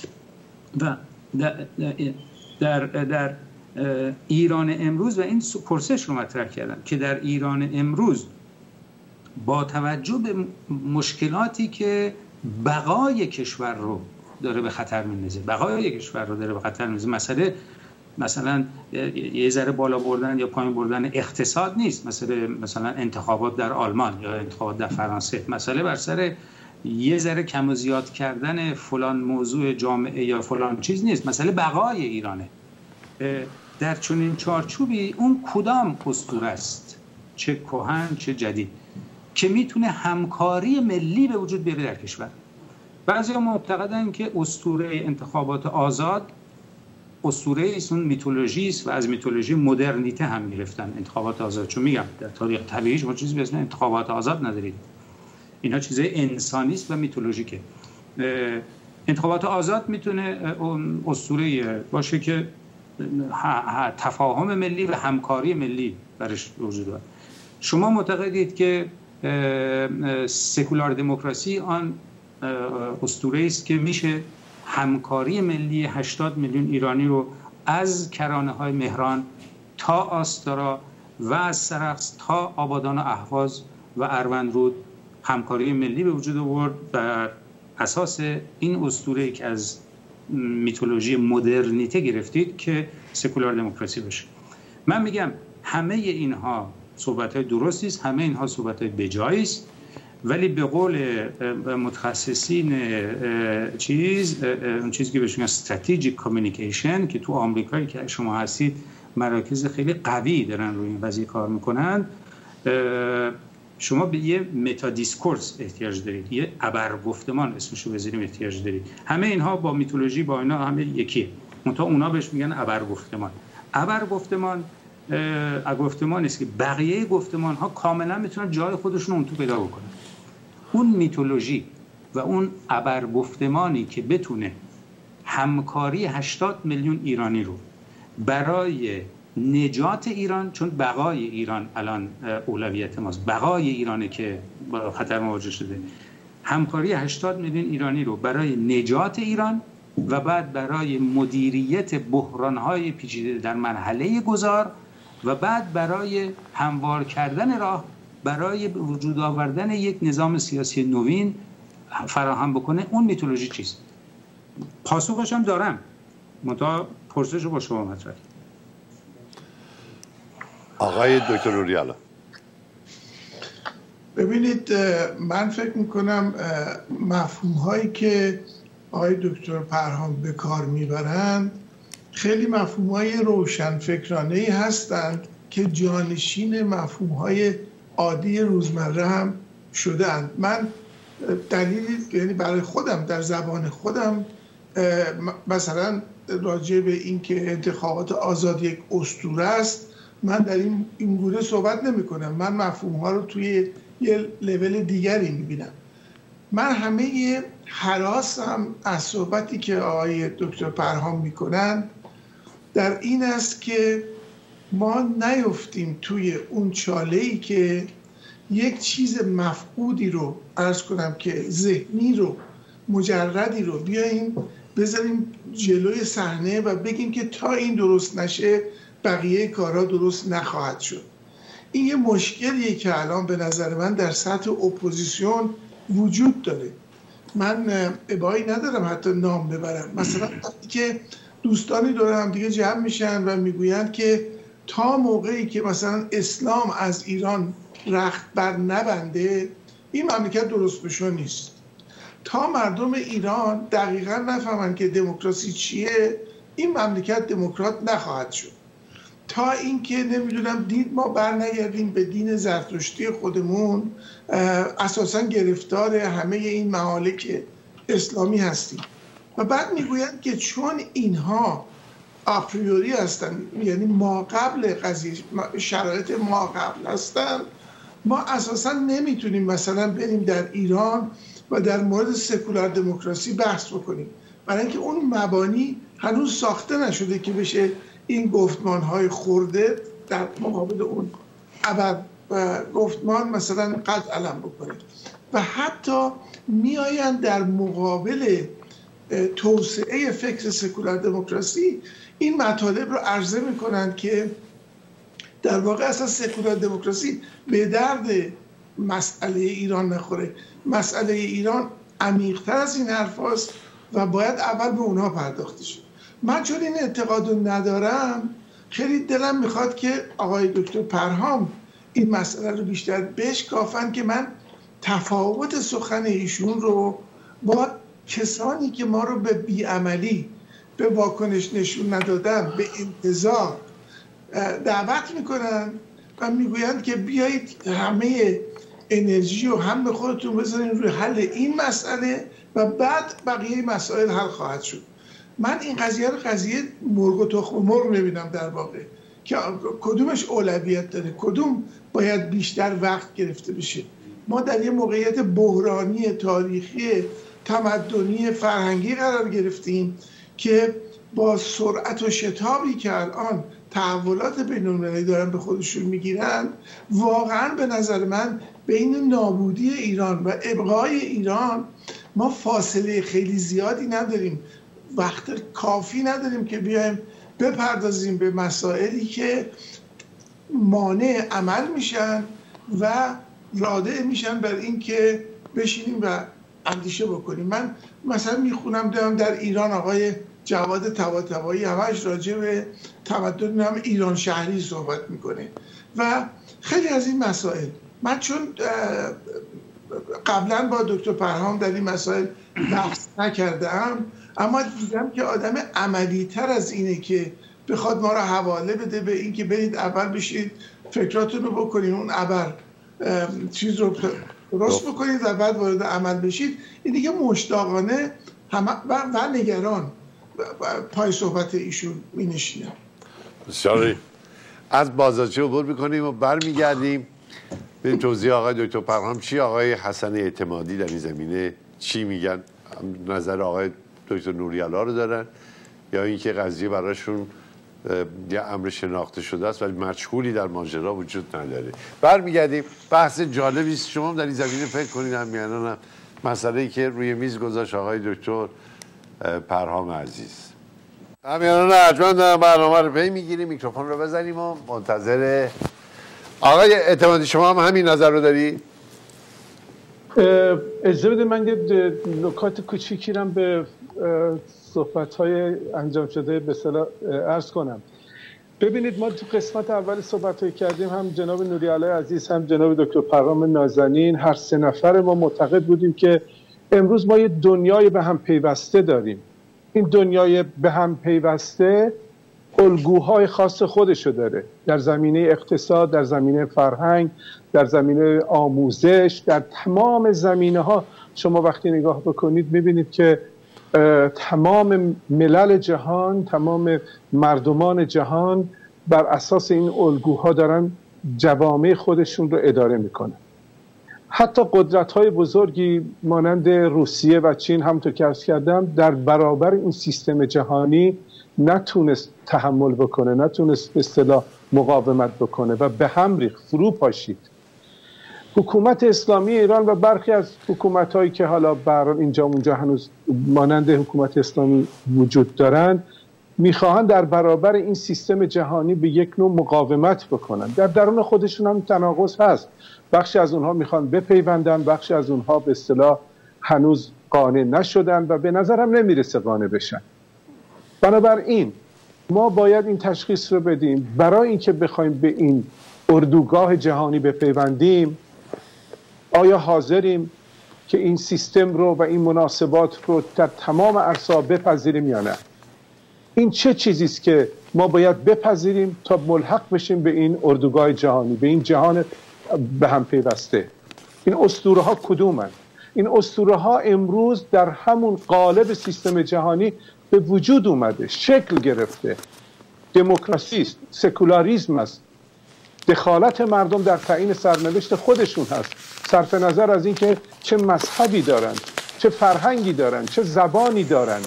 و در, در, در ایران امروز، و این پرسش رو مطرح کردم که در ایران امروز با توجه به مشکلاتی که بقای کشور رو داره به خطر میندازه، بقای کشور رو داره به خطر میندازه، مسئله مثلا یه ذره بالا بردن یا پایین بردن اقتصاد نیست، مثلا مثلا انتخابات در آلمان یا انتخابات در فرانسه، مسئله بر سر یه ذره کم و زیاد کردن فلان موضوع جامعه یا فلان چیز نیست، مسئله بقای ایرانه. در چنین چارچوبی اون کدام اسطوره است، چه کهن چه جدید، که میتونه همکاری ملی به وجود بیاره در کشور. بعضیا معتقدن که اسطوره انتخابات آزاد اسطوره است، اون میتولوژی است و از میتولوژی مدرنیته هم گرفتن انتخابات آزاد. چون میگم در تاریخ طبیعی شما چیزی به اسم انتخابات آزاد ندارید، اینا چیزای انسانی است و میتولوژیکه. انتخابات آزاد میتونه اسطوره باشه که تفاهم ملی و همکاری ملی برش وجود داره. شما معتقدید که سکولار دموکراسی آن اسطوره است که میشه همکاری ملی هشتاد میلیون ایرانی رو از کرانه های مهران تا آستارا و از سرخس تا آبادان و اهواز و اروندرود همکاری ملی به وجود آورد بر اساس این اسطوره که از میتولوژی مدرنیته گرفتید که سکولار دموکراسی باشه. من میگم همه اینها صحبت‌های درستی است، همه اینها صحبت‌های بجایی است، ولی به قول متخصصین چیز اون چیزی که بهش میگن استراتژیک کامیونیکیشن که تو آمریکایی که شما هستید مراکز خیلی قوی دارن روی این قضیه کار میکنن، شما به یه متا دیسکورس احتیاج دارید، یه ابرگفتمان اسمشو بذاریم احتیاج دارید. همه اینها با میتولوژی با اینا همه یکیه، منتها اونا بهش میگن ابرگفتمان. ابرگفتمان گفتمان است که بقیه گفتمان ها کاملا میتونن جای خودشون اون تو پیدا بکنن. اون میتولوژی و اون ابرگفتمانی که بتونه همکاری هشتاد میلیون ایرانی رو برای نجات ایران، چون بقای ایران الان اولویت ماست، بقای ایرانه که با خطر مواجه شده، همکاری هشتاد میلیون ایرانی رو برای نجات ایران و بعد برای مدیریت بحران‌های پیچیده در مرحله گذار و بعد برای هموار کردن راه برای وجود آوردن یک نظام سیاسی نوین فراهم بکنه. اون میتولوژی چیست؟ پاسخش هم دارم، منتها پرسش رو با شما مطرح. آقای دکتر اوریالا. ببینید، من فکر میکنم مفهوم هایی که آقای دکتر پرهام به کار میبرند خیلی مفهوم های روشن فکرانه‌ای هستند که جانشین مفهوم های عادی روزمره هم شدند. من دلیلی یعنی برای خودم در زبان خودم مثلا راجع به این که انتخابات آزاد یک اسطوره است، من در این این گونه صحبت نمی کنم. من مفهوم ها رو توی یه لول دیگری می بینم. من همه هراسم از صحبتی که آقای دکتر پرهام می کنن در این است که ما نیفتیم توی اون چاله‌ای که یک چیز مفقودی رو عرض کنم که ذهنی رو مجردی رو بیاییم بذاریم جلوی صحنه و بگیم که تا این درست نشه بقیه کارها درست نخواهد شد. این یه مشکلیه که الان به نظر من در سطح اپوزیسیون وجود داره. من ابایی ندارم حتی نام ببرم. مثلا وقتی که دوستانی دور هم دیگه جمع میشن و میگویند که تا موقعی که مثلا اسلام از ایران رخت بر نبنده این مملکت درست بشو نیست. تا مردم ایران دقیقا نفهمن که دموکراسی چیه این مملکت دموکرات نخواهد شد. تا اینکه نمیدونم دین ما برنگردیم به دین زرتشتی خودمون، اساسا گرفتار همه این مهالک اسلامی هستیم. و بعد میگویند که چون اینها آپریوری هستن، یعنی ما قبل قضیه شرایط ما قبل هستن، ما اساسا نمیتونیم مثلا بریم در ایران و در مورد سکولار دموکراسی بحث بکنیم، برای اینکه اون مبانی هنوز ساخته نشده که بشه این گفتمان‌های خورده در مقابل اون ابر گفتمان مثلا قد علم بکنه. و حتی میآیند در مقابل توسعه فکر سکولار دموکراسی این مطالب رو عرضه میکنند که در واقع اصلا سکولار دموکراسی به درد مسئله ایران نخوره. مسئله ایران عمیق‌تر از این حرف هست و باید اول به اونها پرداخته شد. من چون این اعتقاد رو ندارم، خیلی دلم میخواد که آقای دکتر پرهام این مسئله رو بیشتر بشکافن که من تفاوت سخن ایشون رو با کسانی که ما رو به بیعملی، به واکنش نشون ندادن، به انتظار دعوت میکنن و میگویند که بیایید همه انرژی رو هم به خودتون بذارین روی حل این مسئله و بعد بقیه مسائل حل خواهد شد. من این قضیه رو قضیه مرغ و تخم مرغ میبینم در واقع، که کدومش اولویت داره، کدوم باید بیشتر وقت گرفته بشه. ما در یه موقعیت بحرانی تاریخی تمدنی فرهنگی قرار گرفتیم که با سرعت و شتابی که الان تحولات بین‌المللی دارن به خودشون میگیرن، واقعا به نظر من بین نابودی ایران و ابقای ایران ما فاصله خیلی زیادی نداریم، وقت کافی نداریم که بیایم بپردازیم به مسائلی که مانع عمل میشن و رادع میشن بر این که بشینیم و اندیشه بکنیم. من مثلا میخونم دارم در ایران آقای جواد طباطبایی همش راجع به تمدن هم ایران شهری صحبت میکنه و خیلی از این مسائل. من چون قبلا با دکتر پرهام در این مسائل بحث نکردم، اما دیدم که آدم عملی تر از اینه که بخواد ما رو حواله بده به این که برید اول بشید فکراتون رو بکنید، اون ابر چیز رو درست بکنید و بعد وارد عمل بشید. این دیگه مشتاقانه همه و, و نگران پای صحبت ایشون می نشینم. بسیاری از بازارچه عبور میکنیم و برمیگردیم به توضیح آقای دکتر پرهام. چی آقای حسن اعتمادی در این زمینه چی میگن؟ نظر آقای دکتر نوری‌الله رو دارن یا اینکه قضیه براشون یه امر شناخته شده است ولی مجهولی در ماجرا وجود نداره؟ برمیگردیم. بحث جالبی است، شما در این زمینه فکر کنید. همینم مسئله‌ای که روی میز گذاشت آقای دکتر پرهام عزیز. همینم ارجمند برنامه رو پی میگیریم، میکروفون رو بزنیم و منتظر آقای اعتمادی. شما هم همین نظر رو داری؟ اجازه بده من یه نکات کوچیکی رو به صحبت‌های انجام شده به اصطلاح عرض کنم. ببینید، ما تو قسمت اول صحبت‌های کردیم، هم جناب نوری‌الله عزیز هم جناب دکتر پرهام نازنین، هر سه نفر ما معتقد بودیم که امروز ما یه دنیای به هم پیوسته داریم. این دنیای به هم پیوسته الگوهای خاص خودشو داره در زمینه اقتصاد، در زمینه فرهنگ، در زمینه آموزش، در تمام زمینه ها. شما وقتی نگاه بکنید میبینید که تمام ملل جهان، تمام مردمان جهان بر اساس این الگوها دارن جوامع خودشون رو اداره میکنن. حتی قدرت‌های بزرگی مانند روسیه و چین، همونطور که عرض کردم، در برابر این سیستم جهانی نتونست تحمل بکنه، نتونست به اصطلاح مقاومت بکنه و به هم ریخت، فرو پاشید. حکومت اسلامی ایران و برخی از حکومت‌هایی که حالا برای اینجا اونجا هنوز مانند حکومت اسلامی وجود دارند، میخواهند در برابر این سیستم جهانی به یک نوع مقاومت بکنن. در درون خودشون هم تناقض هست. بخشی از اونها میخوان بپیوندن، بخشی از اونها به اصطلاح هنوز قانع نشدن و به نظرم نمیرسه قانع بشن. بنابراین ما باید این تشخیص رو بدیم، برای اینکه بخوایم به این اردوگاه جهانی بپیوندیم، آیا حاضریم که این سیستم رو و این مناسبات رو در تمام عرصه‌ها بپذیریم یا نه؟ این چه چیزی است که ما باید بپذیریم تا ملحق بشیم به این اردوگاه جهانی، به این جهان به هم پیوسته؟ این اسطوره ها کدومن؟ این اسطوره ها امروز در همون قالب سیستم جهانی به وجود اومده، شکل گرفته. دموکراسی است، سکولاریسم است، دخالت مردم در تعیین سرنوشت خودشون هست، صرف نظر از اینکه چه مذهبی دارند، چه فرهنگی دارند، چه زبانی دارند.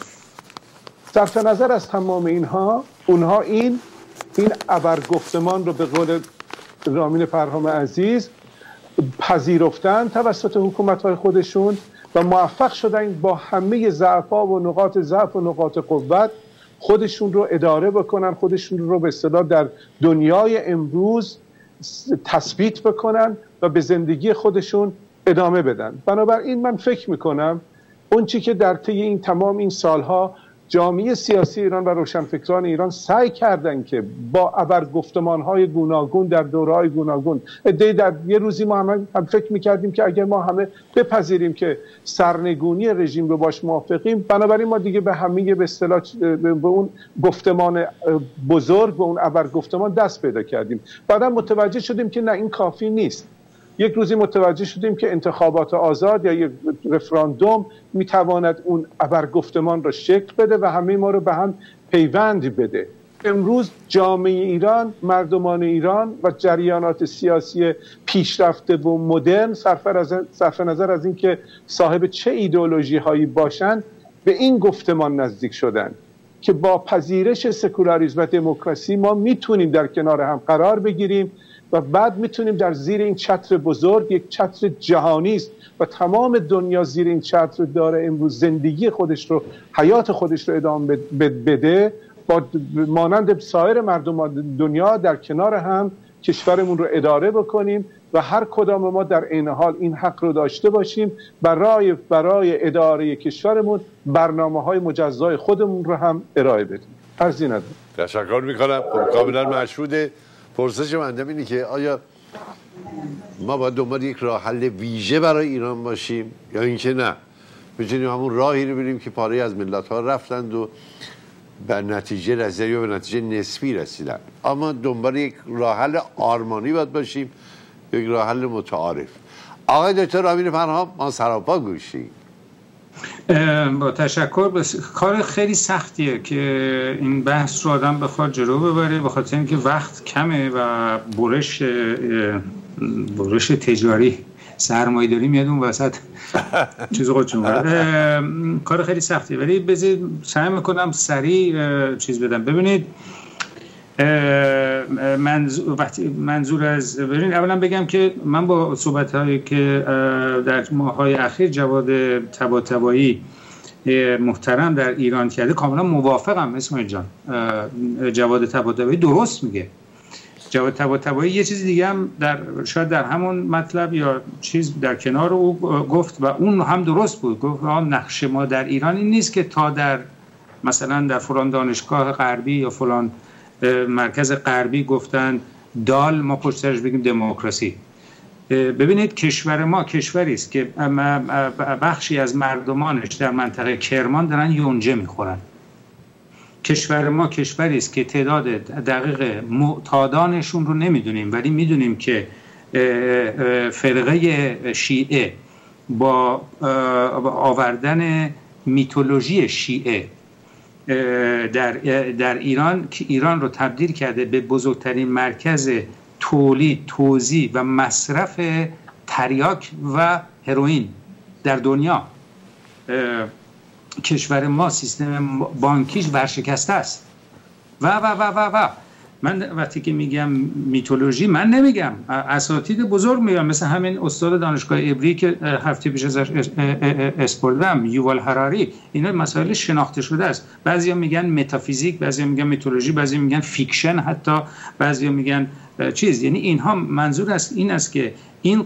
صرف نظر از تمام اینها، اونها این این ابرگفتمان رو به قول رامین فرهام عزیز پذیرفتن توسط حکومت‌های خودشون و موفق شدن با همه ضعف‌ها و نقاط ضعف و نقاط قوت خودشون رو اداره بکنن، خودشون رو به اصطلاح در دنیای امروز تثبیت بکنن و به زندگی خودشون ادامه بدن. بنابراین من فکر میکنم اون چی که در طی این تمام این سالها جامعه سیاسی ایران و روشنفکران ایران سعی کردن که با ابرگفتمان‌های گوناگون در دوره‌های گوناگون، عده‌ای در یه روزی ما هم, هم فکر می‌کردیم که اگر ما همه بپذیریم که سرنگونی رژیم رو باش موافقیم، بنابراین ما دیگه به همه به اصطلاح به اون گفتمان بزرگ، به اون ابرگفتمان دست پیدا کردیم. بعدا متوجه شدیم که نه، این کافی نیست. یک روزی متوجه شدیم که انتخابات آزاد یا یک رفراندوم میتواند اون ابرگفتمان را شکل بده و همه ما رو به هم پیوند بده. امروز جامعه ایران، مردمان ایران و جریانات سیاسی پیشرفته و مدرن، صرف نظر از این که صاحب چه ایدئولوژی هایی باشند، به این گفتمان نزدیک شدن که با پذیرش سکولاریسم و دموکراسی ما میتونیم در کنار هم قرار بگیریم و بعد میتونیم در زیر این چتر بزرگ، یک چتر جهانی است و تمام دنیا زیر این چتر داره امروز زندگی خودش رو، حیات خودش رو ادامه بده، با مانند سایر مردم دنیا در کنار هم کشورمون رو اداره بکنیم و هر کدام ما در عین حال این حق رو داشته باشیم برای برای اداره کشورمون برنامه‌های مجزای خودمون رو هم ارائه بدیم. عرضی ندارم. تشکر می‌کنم. کاملا مشهوده. پرسش من اینه که آیا ما باید دنبال یک راه حل ویژه برای ایران باشیم یا اینکه نه می‌تونیم همون راهی رو بریم که پاره از ملت‌ها رفتند و به نتیجه رسیدن یا به نتیجه نسبی رسیدن، اما دنبال یک راه حل آرمانی باید باشیم، یک راه حل متعارف. آقای دکتر رامین فرهام، ما سراپا گوشیم. با تشکر. بس کار خیلی سختیه که این بحث رو آدم بخواد جلو ببره، به خاطر اینکه وقت کمه و برش برش تجاری سرمایه‌داری میاد اون وسط چیز خودشون کار خیلی سختیه، ولی بذارید سعی میکنم سریع چیز بدم. ببینید منظور وقتی منظور از ببینید اولا بگم که من با صحبت‌هایی که در ماه‌های اخیر جواد طباطبایی محترم در ایران کرده کاملا موافقم. اسماعیل جان، جواد طباطبایی درست میگه. جواد طباطبایی یه چیز دیگه هم در شاید در همون مطلب یا چیز در کنار او گفت و اون هم درست بود. گفت نقش ما در ایران این نیست که تا در مثلا در فلان دانشگاه غربی یا فلان مرکز غربی گفتن دال ما پشت سرش بگیم دموکراسی. ببینید کشور ما کشوری است که بخشی از مردمانش در منطقه کرمان دارن یونجه میخورن. کشور ما کشوری است که تعداد دقیق معتادانشون رو نمیدونیم، ولی میدونیم که فرقه شیعه با آوردن میتولوژی شیعه در در ایران که ایران رو تبدیل کرده به بزرگترین مرکز تولید، توزیع و مصرف تریاک و هروئین در دنیا. کشور ما سیستم بانکیش ورشکسته است و و و و و من وقتی که میگم میتولوژی، من نمیگم، اساتید بزرگ میگم، مثل همین استاد دانشگاه عبری که هفته پیش ازش اسپردم، یووال هراری. اینا مسائل شناخته شده است. بعضیا میگن متافیزیک، بعضیا میگن میتولوژی، بعضیا میگن فیکشن، حتی بعضیا میگن چیز. یعنی اینها منظور است این است که این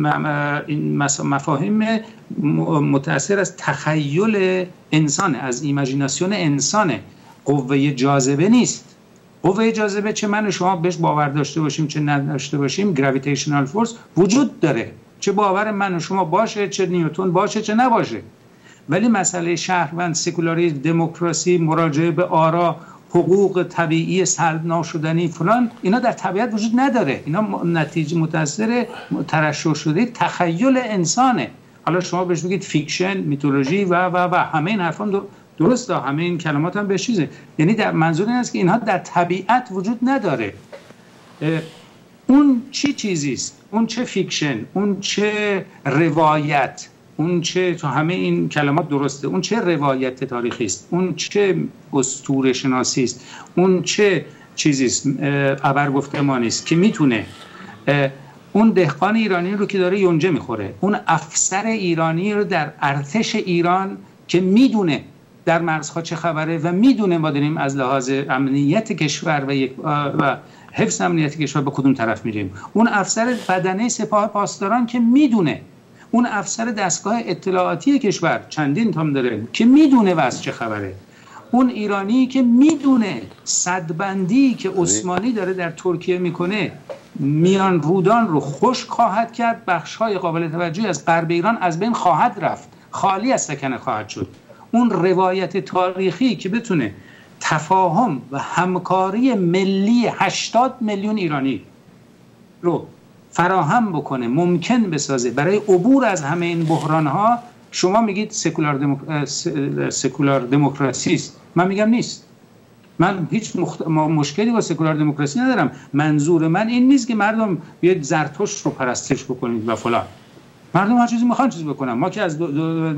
مفاهیم متأثر از تخیل انسان، از ایماجیناسیون انسانه. قوه جاذبه نیست. قوه جاذبه چه من و شما بهش باور داشته باشیم چه نداشته باشیم، گراویتیشنال فورس وجود داره، چه باور من و شما باشه، چه نیوتن باشه، چه نباشه. ولی مسئله شهروند، سکولاریسم، دموکراسی، مراجعه به آرا، حقوق طبیعی سلب ناشدنی فلان، اینا در طبیعت وجود نداره. اینا نتیجه متأثر ترشح شده تخیل انسانه. حالا شما بهش بگید فیکشن، میتولوژی و و و همه این حرفان درسته، همه این کلمات هم به چیزه. یعنی در منظور این است که اینها در طبیعت وجود نداره. اون چی چیزی است؟ اون چه فیکشن، اون چه روایت، اون چه، تو همه این کلمات درسته، اون چه روایت تاریخی است، اون چه اسطوره شناسی است، اون چه چیزی است، ابرگفتمانی است که میتونه اون دهقان ایرانی رو که داره یونجه میخوره، اون افسر ایرانی رو در ارتش ایران که میدونه در مرزها چه خبره و میدونه ما داریم از لحاظ امنیت کشور و یک و حفظ امنیت کشور به کدوم طرف میریم، اون افسر بدنه سپاه پاسداران که میدونه، اون افسر دستگاه اطلاعاتی کشور چندین تام داره که میدونه واسه چه خبره، اون ایرانی که میدونه صدبندی که عثمانی داره در ترکیه میکنه میان رودان رو خشک خواهد کرد، بخش‌های قابل توجهی از غرب ایران از بین خواهد رفت، خالی از سکنه خواهد شد. اون روایت تاریخی که بتونه تفاهم و همکاری ملی هشتاد میلیون ایرانی رو فراهم بکنه، ممکن بسازه برای عبور از همه این بحران‌ها. شما میگید سکولار, دموکر... سکولار دموکراسی است، من میگم نیست. من هیچ مخت... مشکلی با سکولار دموکراسی ندارم. منظور من این نیست که مردم بیاید زرتشت رو پرستش بکنید و فلان. مردم هر چیزی میخوان چیز بکنن. ما که از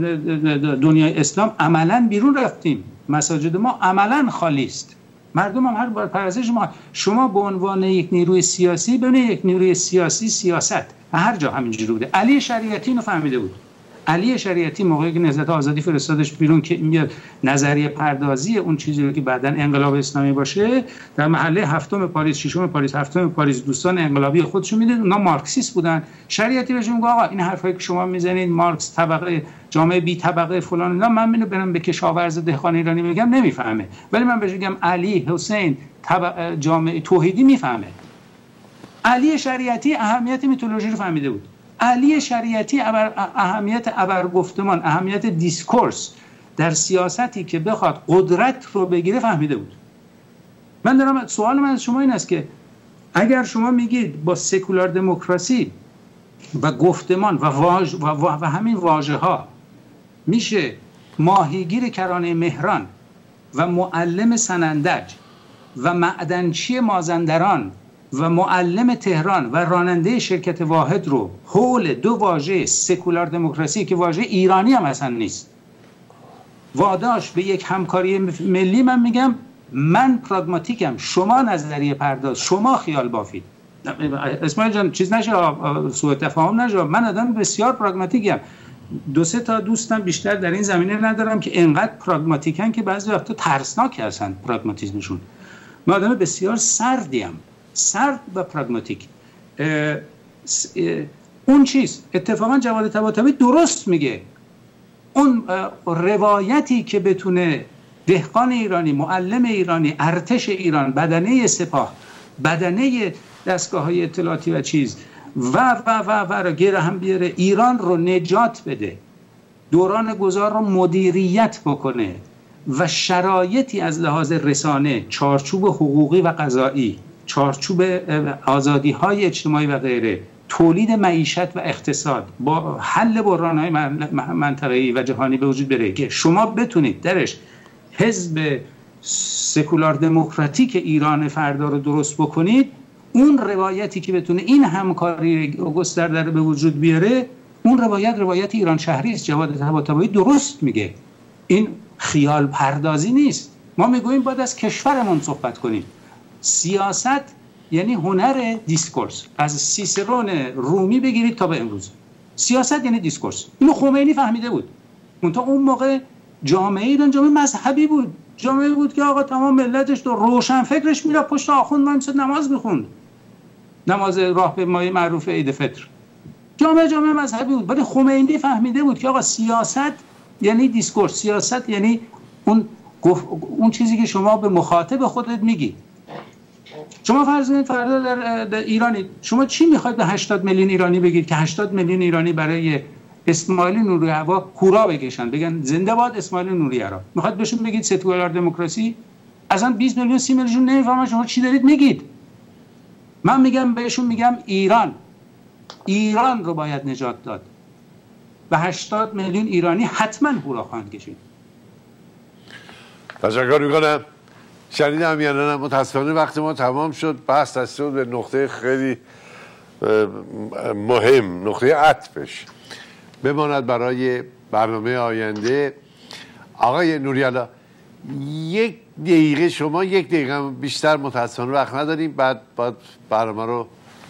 دنیای اسلام عملاً بیرون رفتیم، مساجد ما عملاً خالی است، مردم هم هر بار پرستش ما. شما به عنوان یک نیروی سیاسی، ببینید یک نیروی سیاسی سیاست هر جا همینجوری بوده. علی شریعتی اینو فهمیده بود. علی شریعتی موقعی که نهضت آزادی فرستادش بیرون که میاد نظریه پردازی اون چیزی رو که بعداً انقلاب اسلامی باشه، در محله هفتم پاریس، ششم پاریس، هفتم پاریس دوستان انقلابی خودشو میدید اونا مارکسیست بودن. شریعتی بهش میگه آقا این حرفایی که شما میزنید مارکس، طبقه جامعه بی طبقه فلان، اینا من اینو برم به کشاورز دهقان ایرانی میگم نمیفهمه، ولی من بهش میگم علی، حسین، طبقه جامعه توحیدی میفهمه. علی شریعتی اهمیت میتولوژی رو فهمیده بود. علی شریعتی اهمیت ابرگفتمان، اهمیت دیسکورس در سیاستی که بخواد قدرت رو بگیره فهمیده بود. من دارم سوال من از شما این است که اگر شما میگید با سکولار دموکراسی و گفتمان و, واژ و, و, و همین واژه ها میشه ماهیگیر کرانه مهران و معلم سنندج و معدنچی مازندران و معلم تهران و راننده شرکت واحد رو حول دو واژه سکولار دموکراسی که واژه ایرانی هم اصلا نیست واداش به یک همکاری ملی، من میگم من پراگماتیکم، شما نظریه پرداز، شما خیال بافید. اسماعیل جان چیز نشه، سوء تفاهم نشه، من آدم بسیار پراگماتیکم. دو سه تا دوستم بیشتر در این زمینه ندارم که انقدر پراگماتیکن که بعضی وقتا ترسناک هستن پراگماتیسمشون. من آدم بسیار سردیم، سرد و پراگماتیک. اون چیز اتفاقا جواد طباطبایی درست میگه، اون روایتی که بتونه دهقان ایرانی، معلم ایرانی، ارتش ایران، بدنه سپاه، بدنه دستگاه های اطلاعاتی و چیز و و و و را گره هم بیاره، ایران رو نجات بده، دوران گذار رو مدیریت بکنه و شرایطی از لحاظ رسانه، چارچوب حقوقی و قضایی، چارچوب آزادی های اجتماعی و غیره تولید معیشت و اقتصاد با حل بحران‌های منطقه‌ای و جهانی به وجود بره که شما بتونید درش حزب سکولار دموکراتیک ایران فردا رو درست بکنید، اون روایتی که بتونه این همکاری گسترده رو به وجود بیاره، اون روایت روایت ایران شهری است. جواد طباطبایی درست میگه، این خیال پردازی نیست. ما میگوییم باید از کشورمون صحبت کنیم. سیاست یعنی هنر دیسکورس، از سیسرون رومی بگیرید تا به امروز. سیاست یعنی دیسکورس. اینو خمینی فهمیده بود. منتها اون موقع جامعه ایران جامعه مذهبی بود، جامعه بود که آقا تمام ملتش تو روشن فکرش میره پشت آخوند وایساد نماز میخوند، نماز راه به مایه معروف عید فطر. جامعه جامعه مذهبی بود، ولی خمینی فهمیده بود که آقا سیاست یعنی دیسکورس، سیاست یعنی اون اون چیزی که شما به مخاطب خودت میگی. شما فرض کنید فردا در, در ایرانی، شما چی میخواید به هشتاد میلیون ایرانی بگید که هشتاد میلیون ایرانی برای اسماعیل نوری هوا هورا بکشن، بگن زنده باد اسماعیل نوری هوا؟ میخواد بهشون بگید سکولار دموکراسی؟ اصلا بیست میلیون سی میلیون نمیفهمن شما چی دارید میگید. من میگم بهشون، میگم ایران ایران رو باید نجات داد و هشتاد میلیون ایرانی حتما هورا خواهند کشید. تشکر میکنم. شنیدم امیرانم، متاسفانه وقت ما تمام شد. بحث رسید به نقطه خیلی مهم، نقطه عطفش بماند برای برنامه آینده. آقای نوری‌الله، یک دقیقه، شما یک دقیقه بیشتر متاسفانه وقت نداریم، بعد باید برنامه رو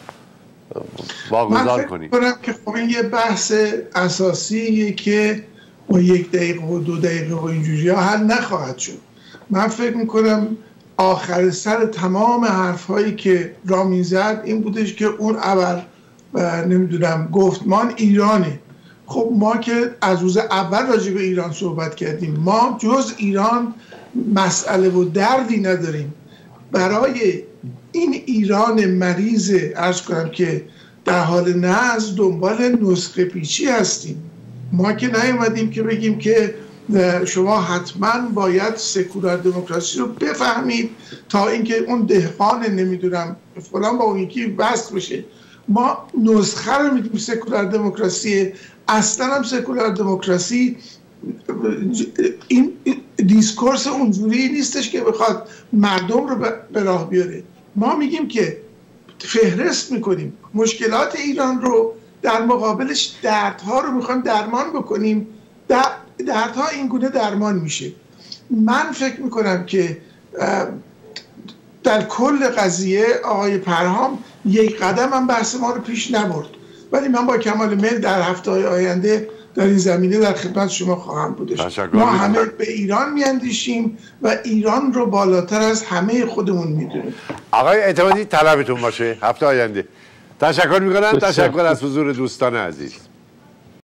واگذار کنیم. من فکر کنم که خب این یه بحث اساسیه که با یک دقیقه و دو دقیقه و اینجوری ها حل نخواهد شد. من فکر میکنم آخر سر تمام حرفهایی که رامین زد این بودش که اون اول نمیدونم گفتمان ایرانه. خب ما که از روز اول راجع به ایران صحبت کردیم، ما جز ایران مسئله و دردی نداریم. برای این ایران مریض، عرض کنم که در حال نزع، دنبال نسخه پیچی هستیم. ما که نیومدیم که بگیم که شما حتما باید سکولار دموکراسی رو بفهمید تا اینکه اون دهقان نمیدونم فلان با اون یکی بست بشه. ما نسخه رو میدیم سکولار دموکراسی. اصلا هم سکولار دموکراسی این دیسکورس اونجوری نیستش که بخواد مردم رو به راه بیاره. ما میگیم که فهرست میکنیم مشکلات ایران رو، در مقابلش دردها رو میخوایم درمان بکنیم. دردها این گونه درمان میشه. من فکر میکنم که در کل قضیه آقای پرهام یک قدم هم بحث ما رو پیش نبرد، ولی من با کمال میل در هفته‌های آینده در این زمینه در خدمت شما خواهم بودش. ما همه به ایران میاندیشیم و ایران رو بالاتر از همه خودمون میدونیم. آقای اعتمادی طلبتون باشه هفته آینده. تشکر میکنم. تشکر از حضور دوستان عزیز.